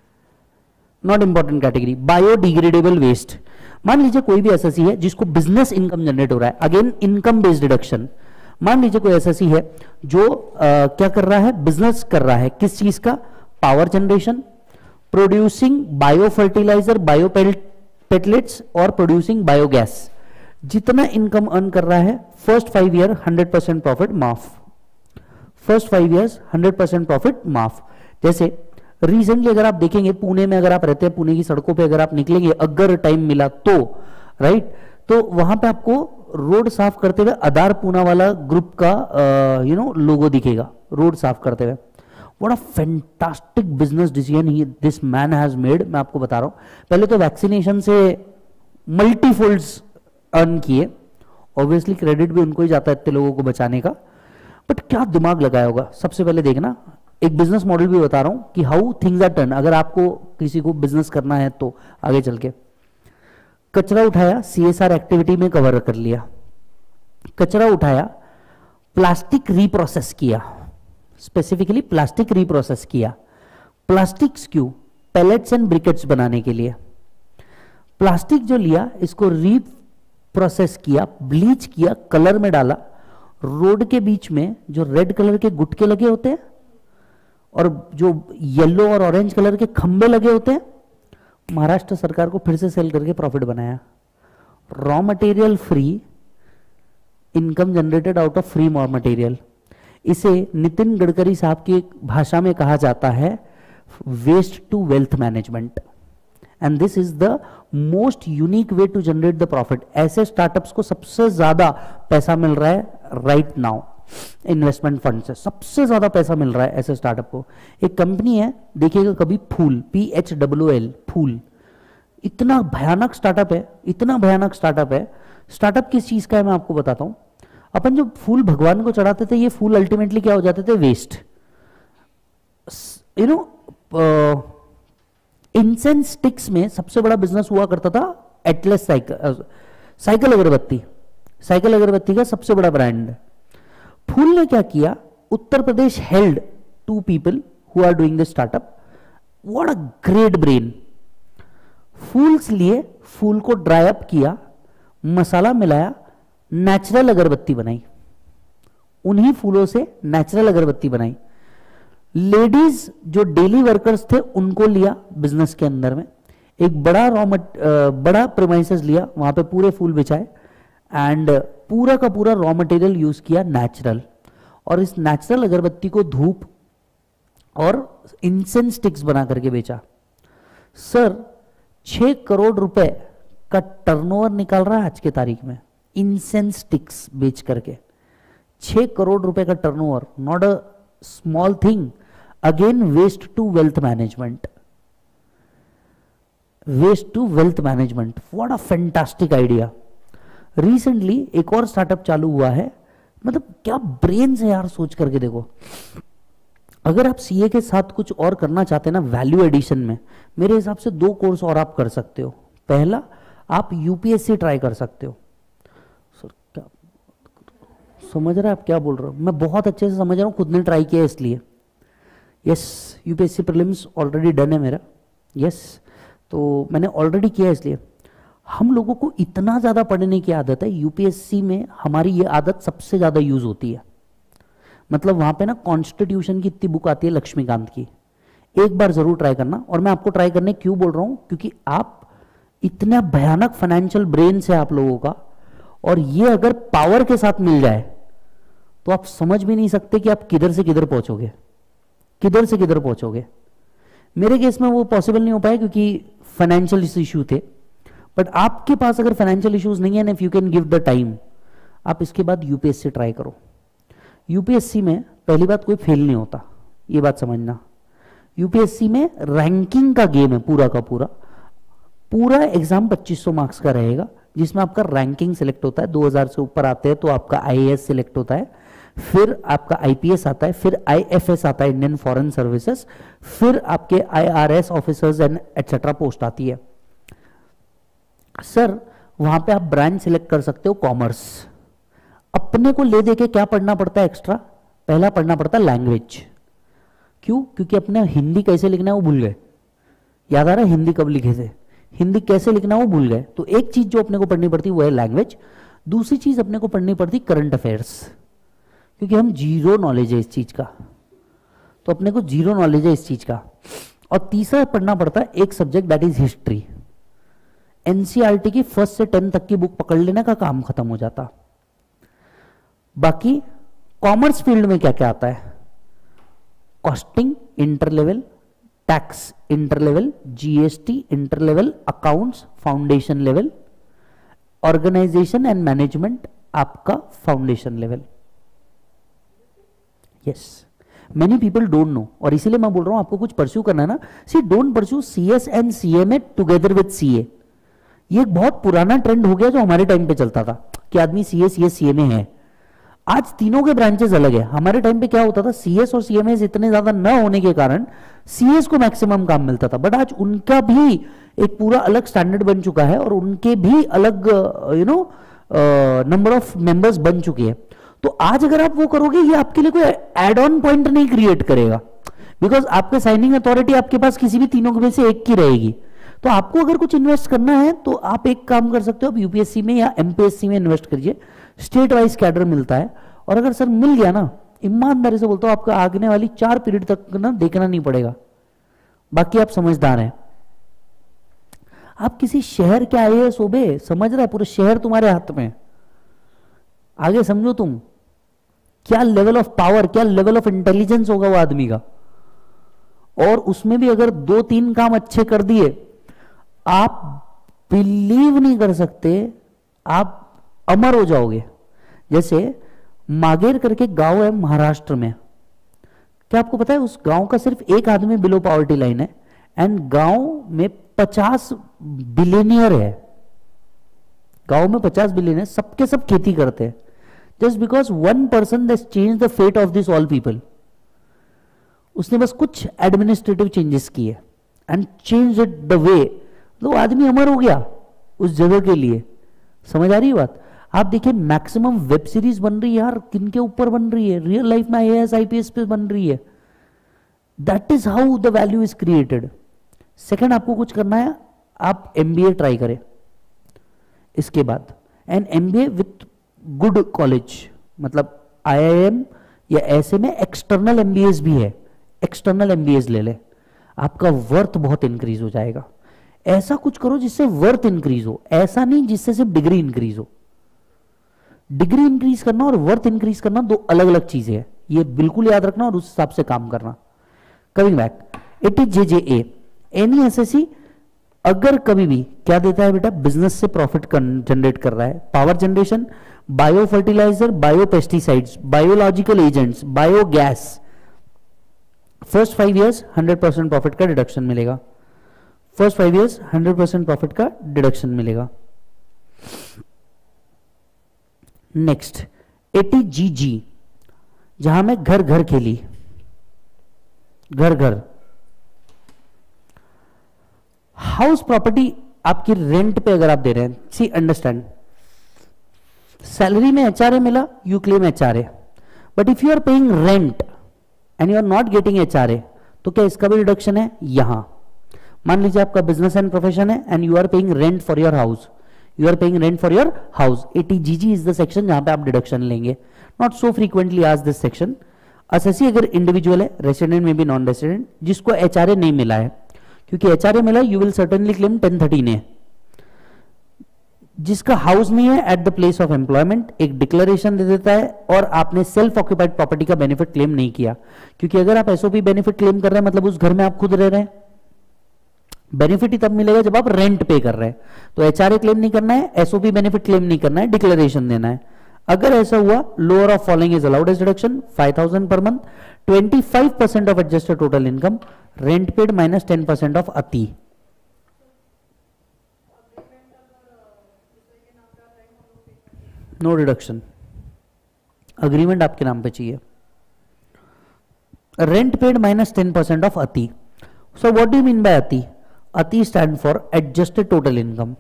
not important category. Biodegradable waste, मान लीजिए कोई भी एसएससी है जिसको बिजनेस इनकम जनरेट हो रहा है, अगेन इनकम बेस्ड डिडक्शन। मान लीजिए कोई एसएससी है जो आ, क्या कर रहा है, बिजनेस कर रहा है, किस चीज का, power generation, producing bio fertiliser, bio pellets और प्रोड्यूसिंग बायोगैस। जितना इनकम अर्न कर रहा है first five year hundred percent profit माफ, first five years hundred percent profit माफ। जैसे रिसेंटली अगर आप देखेंगे पुणे में, अगर आप रहते हैं पुणे की सड़कों पे अगर आप निकलेंगे अगर टाइम मिला तो, राइट, तो वहां पे आपको रोड साफ करते हुए आधार पूना वाला ग्रुप का यू नो लोगो दिखेगा, रोड साफ करते हुए। What a fantastic business decision he this man has made. मैं आपको बता रहा हूं, पहले तो वैक्सीनेशन से मल्टीफोल्ड्स अर्न किए, ऑब्वियसली क्रेडिट भी उनको ही जाता है इतने लोगों को बचाने का, बट क्या दिमाग लगाया होगा। सबसे पहले देखना, एक बिजनेस मॉडल भी बता रहा हूं कि हाउ थिंग्स आर टर्न, अगर आपको किसी को बिजनेस करना है तो आगे चल के। कचरा उठाया, सीएसआर एक्टिविटी में कवर कर लिया। कचरा उठाया, प्लास्टिक रीप्रोसेस किया, स्पेसिफिकली प्लास्टिक रीप्रोसेस किया। प्लास्टिक्स क्यों, पैलेट्स एंड ब्रिकेट्स बनाने के लिए। प्लास्टिक जो लिया इसको रीप्रोसेस किया, ब्लीच किया, कलर में डाला। रोड के बीच में जो रेड कलर के गुटके लगे होते हैं और जो येलो और ऑरेंज कलर के खंबे लगे होते हैं, महाराष्ट्र सरकार को फिर से सेल करके प्रॉफिट बनाया। Raw material free, income generated out of free raw material. इसे नितिन गडकरी साहब की भाषा में कहा जाता है waste to wealth management, and this is the most unique way to generate the profit. ऐसे स्टार्टअप्स को सबसे ज्यादा पैसा मिल रहा है राइट नाउ, इन्वेस्टमेंट फंड से सबसे ज्यादा पैसा मिल रहा है ऐसे स्टार्टअप को। एक कंपनी है, देखिएगा कभी, Phool, P H W L, Phool. इतना भयानक स्टार्टअप है, इतना भयानक स्टार्टअप है। स्टार्टअप किस चीज का है मैं आपको बताता हूं। अपन जो फूल भगवान को चढ़ाते थे, ये फूल अल्टीमेटली क्या हो जाते थे, waste. You know, incense sticks में सबसे बड़ा बिजनेस हुआ करता था Atlas cycle, cycle agarbatti, cycle agarbatti का सबसे बड़ा ब्रांड। फूल ने क्या किया, Uttar Pradesh helped to people who are doing this startup. What a great brain. फूल्स लिए, फूल को ड्राई अप किया, मसाला मिलाया, नेचुरल अगरबत्ती बनाई। उन्हीं फूलों से नेचुरल अगरबत्ती बनाई। लेडीज जो डेली वर्कर्स थे उनको लिया बिजनेस के अंदर में, एक बड़ा रॉ मट बड़ा प्रीमाइसेस लिया, वहां पे पूरे फूल बिछाए एंड पूरा का पूरा रॉ मटेरियल यूज किया नेचुरल, और इस नेचुरल अगरबत्ती को धूप और इंसेंस स्टिक्स बना करके बेचा। सर छह करोड़ रुपए का टर्नओवर निकाल रहा है आज के तारीख में इंसेंस स्टिक्स बेच करके। छह करोड़ रुपए का turnover, not a small thing. Again waste to wealth management, waste to wealth management, what a fantastic idea. Recently एक और स्टार्टअप चालू हुआ है, मतलब क्या ब्रेन है यार, सोच करके देखो. अगर आप सीए के साथ कुछ और करना चाहते हैं ना वैल्यू एडिशन में, मेरे हिसाब से दो कोर्स और आप कर सकते हो. पहला, आप यूपीएससी ट्राई कर सकते हो. सर क्या समझ रहे हैं आप क्या बोल रहे हो? मैं बहुत अच्छे से समझ रहा हूँ, खुद ने ट्राई किया इसलिए. Yes, UPSC prelims already done है मेरा. यस, तो मैंने ऑलरेडी किया इसलिए. हम लोगों को इतना ज़्यादा पढ़ने की आदत है, यूपीएससी में हमारी ये आदत सबसे ज़्यादा यूज होती है. मतलब वहाँ पे ना कॉन्स्टिट्यूशन की इतनी बुक आती है लक्ष्मीकांत की, एक बार ज़रूर ट्राई करना. और मैं आपको ट्राई करने क्यों बोल रहा हूँ, क्योंकि आप इतना भयानक फाइनेंशियल ब्रेन है आप लोगों का, और ये अगर पावर के साथ मिल जाए तो आप समझ भी नहीं सकते कि आप किधर से किधर पहुंचोगे, किधर से किधर पहुंचोगे. मेरे केस में वो पॉसिबल नहीं हो पाया क्योंकि फाइनेंशियल इशू थे. बट आपके पास अगर फाइनेंशियल इश्यूज नहीं है, if you can give the time, आप इसके बाद यूपीएससी ट्राई करो. यूपीएससी में पहली बात कोई फेल नहीं होता, ये बात समझना. यूपीएससी में रैंकिंग का गेम है पूरा का पूरा. पूरा एग्जाम पच्चीस सौ मार्क्स का रहेगा, जिसमें आपका रैंकिंग सिलेक्ट होता है. दो हज़ार से ऊपर आते हैं तो आपका आईएएस सिलेक्ट होता है, फिर आपका आईपीएस आता है, फिर आईएफएस आता है, इंडियन फॉरेन सर्विसेज, फिर आपके IRS officers and etcetera post आती है. सर वहां पे आप ब्रांच सिलेक्ट कर सकते हो कॉमर्स. अपने को ले देके क्या पढ़ना पड़ता है एक्स्ट्रा? पहला पढ़ना पड़ता है लैंग्वेज. क्यों? क्योंकि अपने हिंदी कैसे लिखना है वो भूल गए. याद आ रहा है हिंदी कब लिखे थे? हिंदी कैसे लिखना है वो भूल गए. तो एक चीज जो अपने को पढ़नी पड़ती है वो है लैंग्वेज. दूसरी चीज अपने को पढ़नी पड़ती करंट अफेयर्स, क्योंकि हम जीरो नॉलेज है इस चीज का, तो अपने को जीरो नॉलेज है इस चीज का. और तीसरा पढ़ना पड़ता है एक subject that is history. NCERT की फर्स्ट से टेंथ तक की बुक पकड़ लेने का काम खत्म हो जाता. बाकी कॉमर्स फील्ड में क्या क्या आता है? Costing inter level, tax inter level, GST inter level, accounts foundation level, organisation and management आपका foundation level. Yes, many people don't know, और इसीलिए मैं बोल रहा हूं आपको कुछ परस्यू करना है ना, see don't pursue CS and CMA together with CA. ये एक बहुत पुराना ट्रेंड हो गया जो हमारे टाइम पे चलता था कि आदमी सीएस सीएस सीएमए है. आज तीनों के ब्रांचेस अलग है. हमारे टाइम पे क्या होता था, सीएस और सीएमए इतने ज्यादा न होने के कारण सीएस को मैक्सिमम काम मिलता था, बट आज उनका भी एक पूरा अलग स्टैंडर्ड बन चुका है और उनके भी अलग you know number of members बन चुके हैं. तो आज अगर आप वो करोगे, ये आपके लिए कोई एड ऑन पॉइंट नहीं क्रिएट करेगा, बिकॉज आपके साइनिंग अथॉरिटी आपके पास किसी भी तीनों में से एक की रहेगी. तो आपको अगर कुछ इन्वेस्ट करना है तो आप एक काम कर सकते हो, आप यूपीएससी में या एमपीएससी में इन्वेस्ट करिए. स्टेट वाइज कैडर मिलता है, और अगर सर मिल गया ना, ईमानदारी से बोलता हूं आपका आगने वाली चार पीरियड तक ना देखना नहीं पड़ेगा. बाकी आप समझदार हैं. आप किसी शहर के आईएएस हो बे, समझ रहा है, पूरे शहर तुम्हारे हाथ में. आगे समझो तुम, क्या लेवल ऑफ पावर, क्या लेवल ऑफ इंटेलिजेंस होगा वो आदमी का. और उसमें भी अगर दो तीन काम अच्छे कर दिए, आप बिलीव नहीं कर सकते, आप अमर हो जाओगे. जैसे मागेर करके गांव है महाराष्ट्र में, क्या आपको पता है उस गांव का सिर्फ एक आदमी बिलो पॉवर्टी लाइन है, एंड गांव में पचास बिलियनियर है. गांव में पचास बिलियनियर, सबके सब खेती करते हैं. Just because one person that change the fate of this all people. उसने बस कुछ एडमिनिस्ट्रेटिव चेंजेस किए and change it the way, तो आदमी अमर हो गया उस जगह के लिए. समझ आ रही है बात? आप देखिए मैक्सिमम वेब सीरीज बन रही है यार, किन के ऊपर बन रही है? रियल लाइफ में आईएएस आईपीएस पे बन रही है. That is how the value is created. Second, आपको कुछ करना है, आप एमबीए ट्राई करें इसके बाद, and MBA with good college, मतलब आईआईएम या ऐसे में एक्सटर्नल एमबीएस भी है. एक्सटर्नल एमबीएस ले ले, आपका वर्थ बहुत इंक्रीज हो जाएगा. ऐसा कुछ करो जिससे वर्थ इंक्रीज हो, ऐसा नहीं जिससे सिर्फ डिग्री इंक्रीज हो. डिग्री इंक्रीज करना और वर्थ इंक्रीज करना दो अलग अलग चीजें हैं, ये बिल्कुल याद रखना और उस हिसाब से काम करना. Coming back, it is JJA. Any SSC अगर कभी भी क्या देता है बेटा, बिजनेस से प्रॉफिट जनरेट कर रहा है, power generation, bio fertiliser, bio pesticides, biological agents, biogas, first five years hundred percent profit का डिडक्शन मिलेगा। First five years hundred percent profit का डिडक्शन मिलेगा। नेक्स्ट एटी जी जी, जहां मैं घर घर खेली, घर घर हाउस प्रॉपर्टी आपकी रेंट पे अगर आप दे रहे हैं, सी अंडरस्टैंड, सैलरी में एचआरए मिला, you claim HRA, but if you are paying rent and you are not getting HRA, तो क्या इसका भी डिडक्शन है? यहां मान लीजिए आपका बिजनेस एंड प्रोफेशन है and you are paying rent for your house, you are paying rent for your house, eighty G G is the section जहां पे आप डिडक्शन लेंगे। नॉट सो फ्रीक्वेंटली आज दिस सेक्शन। असेसी अगर individual है, resident में भी नॉन रेसिडेंट, जिसको एचआरए नहीं मिला है, क्योंकि एचआरए मिला you will certainly claim ten thirteen है। जिसका हाउस नहीं है, at the place of employment एक डिक्लेरेशन दे देता है और आपने सेल्फ ऑक्यूपाइड प्रॉपर्टी का बेनिफिट क्लेम नहीं किया, क्योंकि अगर आप एसओपी बेनिफिट क्लेम कर रहे हैं मतलब उस घर में आप खुद रह रहे हैं। बेनिफिट ही तब मिलेगा जब आप रेंट पे कर रहे हैं। तो एचआरए क्लेम नहीं करना है, एसओपी बेनिफिट क्लेम नहीं करना है, डिक्लेरेशन देना है। अगर ऐसा हुआ, lower of following is allowed as deduction, five thousand per month, twenty five percent of adjusted total income, rent paid minus ten percent of ATI. No deduction, agreement आपके नाम पे चाहिए। Rent paid minus ten percent of ATI. So what do you mean by ATI? ATI stand for adjusted total income.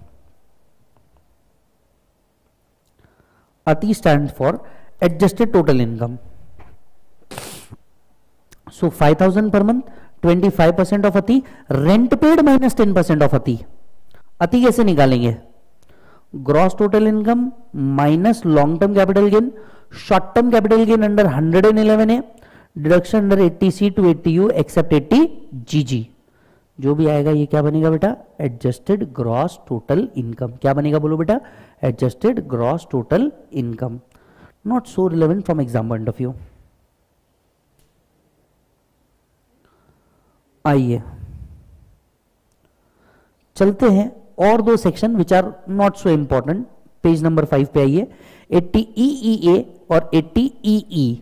ATI stand for adjusted total income. So five thousand per month, twenty five percent of ATI, rent paid minus ten percent of ATI. ATI कैसे निकालेंगे? Gross total income minus long term capital gain, short term capital gain under hundred and eleven है, deduction under eighty C to eighty U except eighty G G. जो भी आएगा ये क्या बनेगा बेटा? Adjusted gross total income. क्या बनेगा बोलो बेटा? Adjusted gross total income. Not so relevant from exam point of view. आइए चलते हैं और दो section which are not so important. Page number five पे आइए, एट्टी ई ई ए और एट्टी ई ई।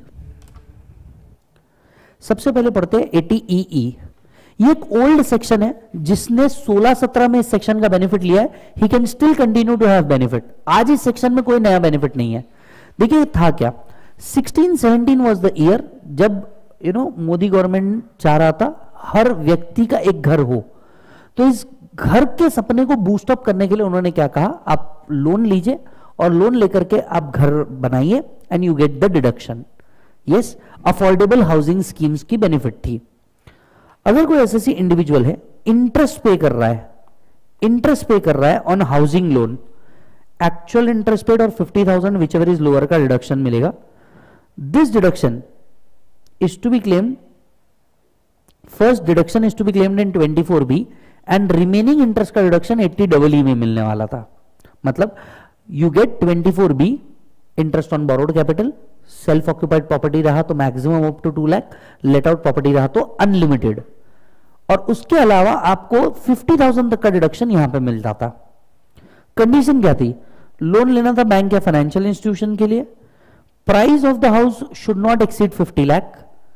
सबसे पहले पढ़ते हैं एट्टी ई ई। ये एक ओल्ड सेक्शन है, जिसने सोलह सत्रह में इस सेक्शन का बेनिफिट लिया है, he can still continue to have benefit. आज इस सेक्शन में कोई नया बेनिफिट नहीं है। देखिए था क्या, sixteen seventeen was the year जब यू नो मोदी गवर्नमेंट चाह रहा था हर व्यक्ति का एक घर हो। तो इस घर के सपने को बूस्ट अप करने के लिए उन्होंने क्या कहा, आप लोन लीजिए और लोन लेकर के आप घर बनाइए and you get the deduction. Yes, affordable housing schemes की बेनिफिट थी। अगर कोई एसएससी इंडिविजुअल है, इंटरेस्ट पे कर रहा है, इंटरेस्ट पे कर रहा है on housing loan, actual interest paid और fifty thousand whichever is lower का डिडक्शन मिलेगा। This deduction is to be claimed, first deduction is to be claimed in twenty four B and remaining interest का deduction eighty double E में मिलने वाला था। मतलब you get twenty four B interest on borrowed capital, self occupied property रहा तो maximum up to two lakh, let out property रहा तो अनलिमिटेड, और उसके अलावा आपको फिफ्टी थाउजेंड तक का डिडक्शन यहां पे मिल जाता। कंडीशन क्या थी? लोन लेना था बैंक या फाइनेंशियल इंस्टीट्यूशन के लिए, price of the house should not exceed fifty lakh,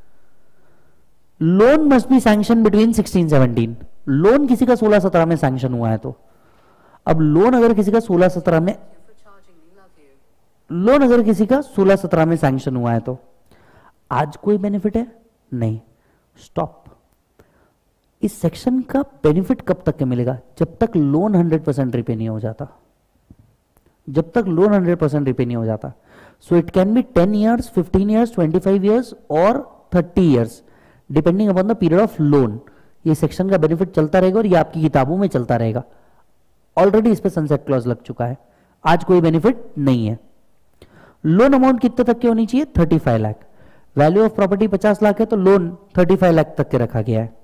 loan must be sanction between sixteen seventeen. Loan किसी का सोलह सत्रह में सैंक्शन हुआ है, तो अब लोन अगर किसी का सोलह सत्रह में लोन अगर किसी का सोलह सत्रह में सैंक्शन हुआ है तो आज कोई बेनिफिट है नहीं। स्टॉप। इस सेक्शन का बेनिफिट कब तक के मिलेगा? जब तक लोन हंड्रेड परसेंट रिपे नहीं हो जाता, जब तक लोन हंड्रेड परसेंट रिपे नहीं हो जाता। So it can be ten years, fifteen years, twenty five years और thirty years depending upon the period of loan. ये सेक्शन का बेनिफिट चलता रहेगा और ये आपकी किताबों में चलता रहेगा। ऑलरेडी इस पे सनसेट क्लॉज लग चुका है। आज कोई बेनिफिट नहीं है। लोन अमाउंट कितने तक की होनी चाहिए? Thirty five lakh. Value of property पचास लाख है तो लोन थर्टी फाइव लाख तक के रखा गया है।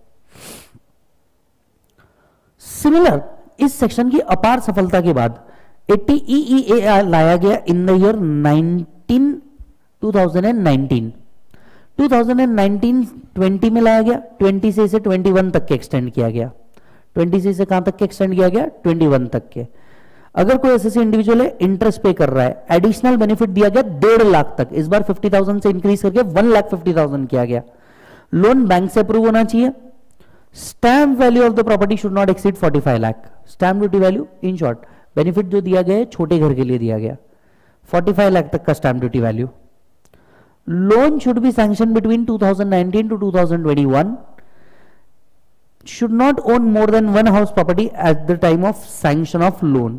सिमिलर इस सेक्शन की अपार सफलता के बाद एट्टी ई ई ए लाया गया in the year nineteen two thousand nineteen. Two thousand nineteen twenty में लाया गया, ट्वेंटी से इसे ट्वेंटी वन तक के एक्सटेंड किया गया। ट्वेंटी से इसे कहां तक के एक्सटेंड किया गया? ट्वेंटी वन तक के। अगर कोई ऐसे इंडिविजुअल है इंटरेस्ट पे कर रहा है, एडिशनल बेनिफिट दिया गया डेढ़ लाख तक, इस बार फिफ्टी थाउजेंड से इंक्रीज करके वन लाख फिफ्टी थाउजेंड किया गया। लोन बैंक से अप्रूव होना चाहिए। Stamp value of the property should not exceed forty five lakh. Stamp duty value, in short benefit जो दिया गया है छोटे घर के लिए दिया गया, फोर्टी फाइव लाख तक का stamp duty value. Loan should be sanction between two thousand nineteen to two thousand twenty one. should not own more than one house property at the time of sanction of loan.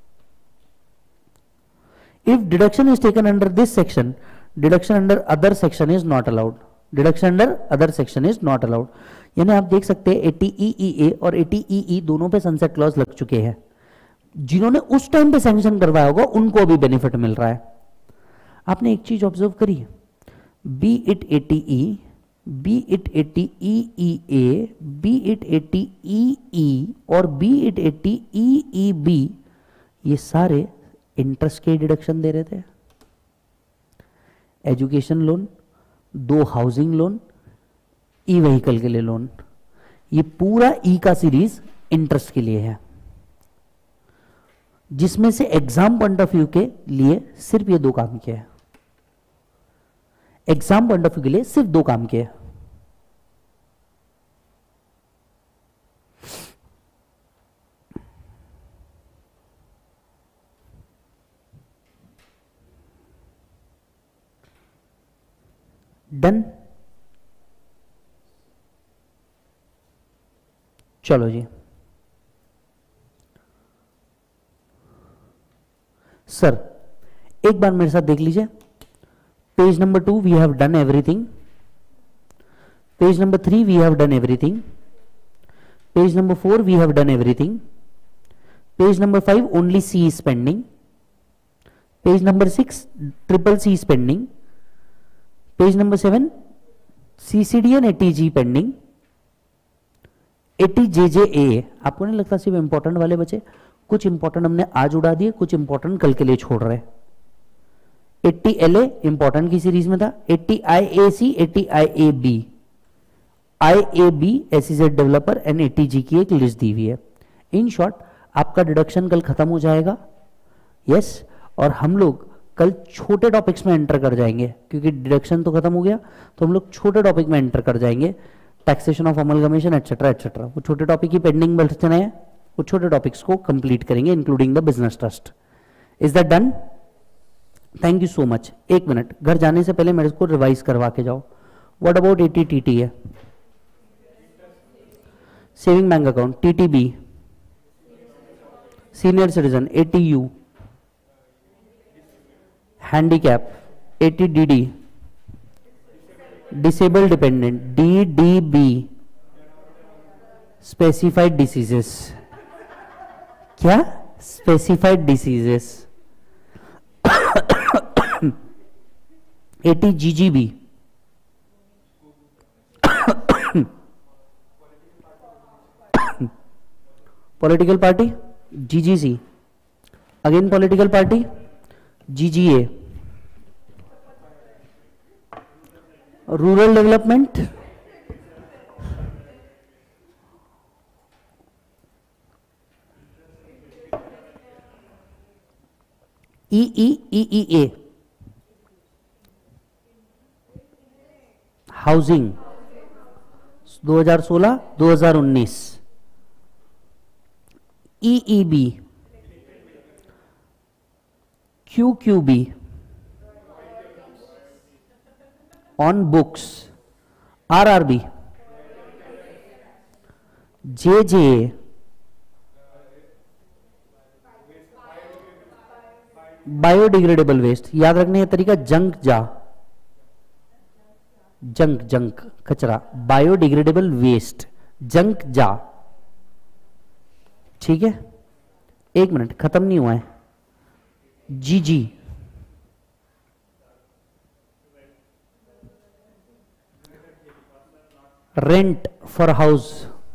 If deduction is taken under this section, deduction under other section is not allowed. Deduction under other section is not allowed. यानी आप देख सकते हैं eighty E E ए और eighty E ई दोनों पे sunset clause लग चुके हैं। जिन्होंने उस टाइम पे सैंक्शन करवाया होगा उनको भी बेनिफिट मिल रहा है। आपने एक चीज ऑब्जर्व करी, be it eighty E, be it eighty E E A, be it eighty E E और be it eighty E E B, ये सारे इंटरेस्ट के डिडक्शन दे रहे थे। एजुकेशन लोन, दो हाउसिंग लोन, ई व्हीकल के लिए लोन, ये पूरा ई का सीरीज इंटरेस्ट के लिए है, जिसमें से एग्जाम पॉइंट ऑफ व्यू के लिए सिर्फ ये दो काम किए हैं। एग्जाम पॉइंट ऑफ व्यू के लिए सिर्फ दो काम किए। डन। चलो जी सर, एक बार मेरे साथ देख लीजिए। Page number two we have done everything, page number three we have done everything, page number four we have done everything, page number five only C is pending, page number six triple C is pending, page number seven CCD and eighty G pending, eighty J J A. आपको नहीं लगता सिर्फ important वाले बचे? कुछ important हमने आज उड़ा दिए, कुछ इंपॉर्टेंट कल के लिए छोड़ रहे। एटी एल ए इंपॉर्टेंट की सीरीज में था, eighty I A C, eighty I A B, I A B SEZ developer and eighty G की एक लिस्ट दी हुई है। इन शॉर्ट आपका डिडक्शन कल खत्म हो जाएगा। यस yes, और हम लोग कल छोटे टॉपिक्स में एंटर कर जाएंगे, क्योंकि डिडक्शन तो खत्म हो गया, तो हम लोग छोटे टॉपिक में एंटर कर जाएंगे, taxation of amalgamation etcetera etcetera. वो छोटे टॉपिक की पेंडिंग बचते हैं, वो छोटे टॉपिक्स को कंप्लीट करेंगे, including the business trust. Is that done? Thank you so much. एक मिनट, घर जाने से पहले मेरे को रिवाइज करवा के जाओ। What about eighty T T है? Saving bank account, T T B, senior citizen, eighty U, handicap, eighty D D, disable dependent, D D B, specified diseases. क्या? Specified diseases, eighty G G B, political party, G G C, again political party, G G A, rural development, E E E E A, housing दो हज़ार सोलह दो हज़ार उन्नीस, E E B, Q Q B, on books, R R B, J J, biodegradable waste, याद रखने का तरीका जंक जा, जंक जंक कचरा, बायोडिग्रेडेबल वेस्ट, जंक जा। ठीक है, एक मिनट, खत्म नहीं हुआ है। G G, rent for house,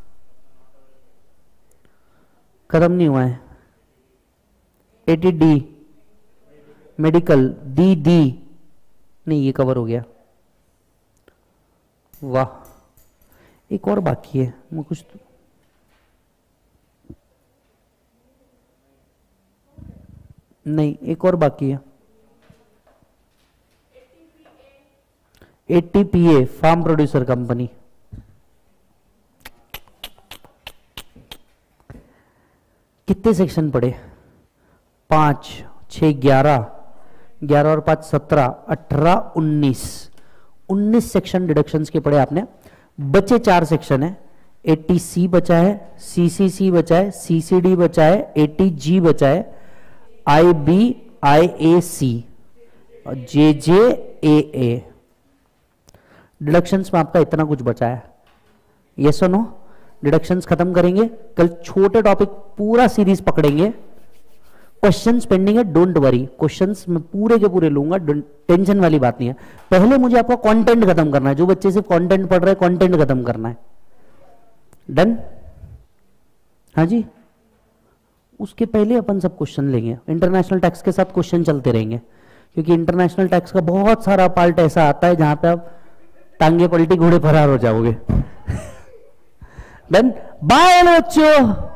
खत्म नहीं हुआ है। Eighty D, medical, D D, नहीं ये कवर हो गया। वाह, एक और बाकी है, मैं कुछ तो... नहीं, एक और बाकी है। एटीपीए फार्म प्रोड्यूसर कंपनी, कितने सेक्शन पढ़े? पांच, छह, ग्यारह, ग्यारह और पांच सत्रह, अठारह, उन्नीस, उन्नीस सेक्शन डिडक्शंस के पढ़े आपने। बचे चार सेक्शन है। एटी सी बचा है, सीसीसी बचा है, सीसीडी बचा है, एटी जी बचा है, आई बी, आई ए सी और जे जे ए ए। डिडक्शंस में आपका इतना कुछ बचा है। यस और नो? डिडक्शंस खत्म करेंगे कल, छोटे टॉपिक पूरा सीरीज पकड़ेंगे। क्वेश्चंस पेंडिंग है, डोंट वरी, क्वेश्चंस मैं पूरे के पूरे लूंगा, टेंशन वाली बात नहीं है। पहले मुझे आपका कंटेंट खत्म करना है। जो बच्चे सिर्फ कंटेंट पढ़ रहे हैं, कंटेंट खत्म करना है। डन? हाँ जी, उसके पहले अपन सब क्वेश्चन लेंगे। इंटरनेशनल टैक्स के साथ क्वेश्चन चलते रहेंगे, क्योंकि इंटरनेशनल टैक्स का बहुत सारा पार्ट ऐसा आता है जहां पे आप टांगे पलटी घोड़े फरार हो जाओगे। डन? बाय बच्चों।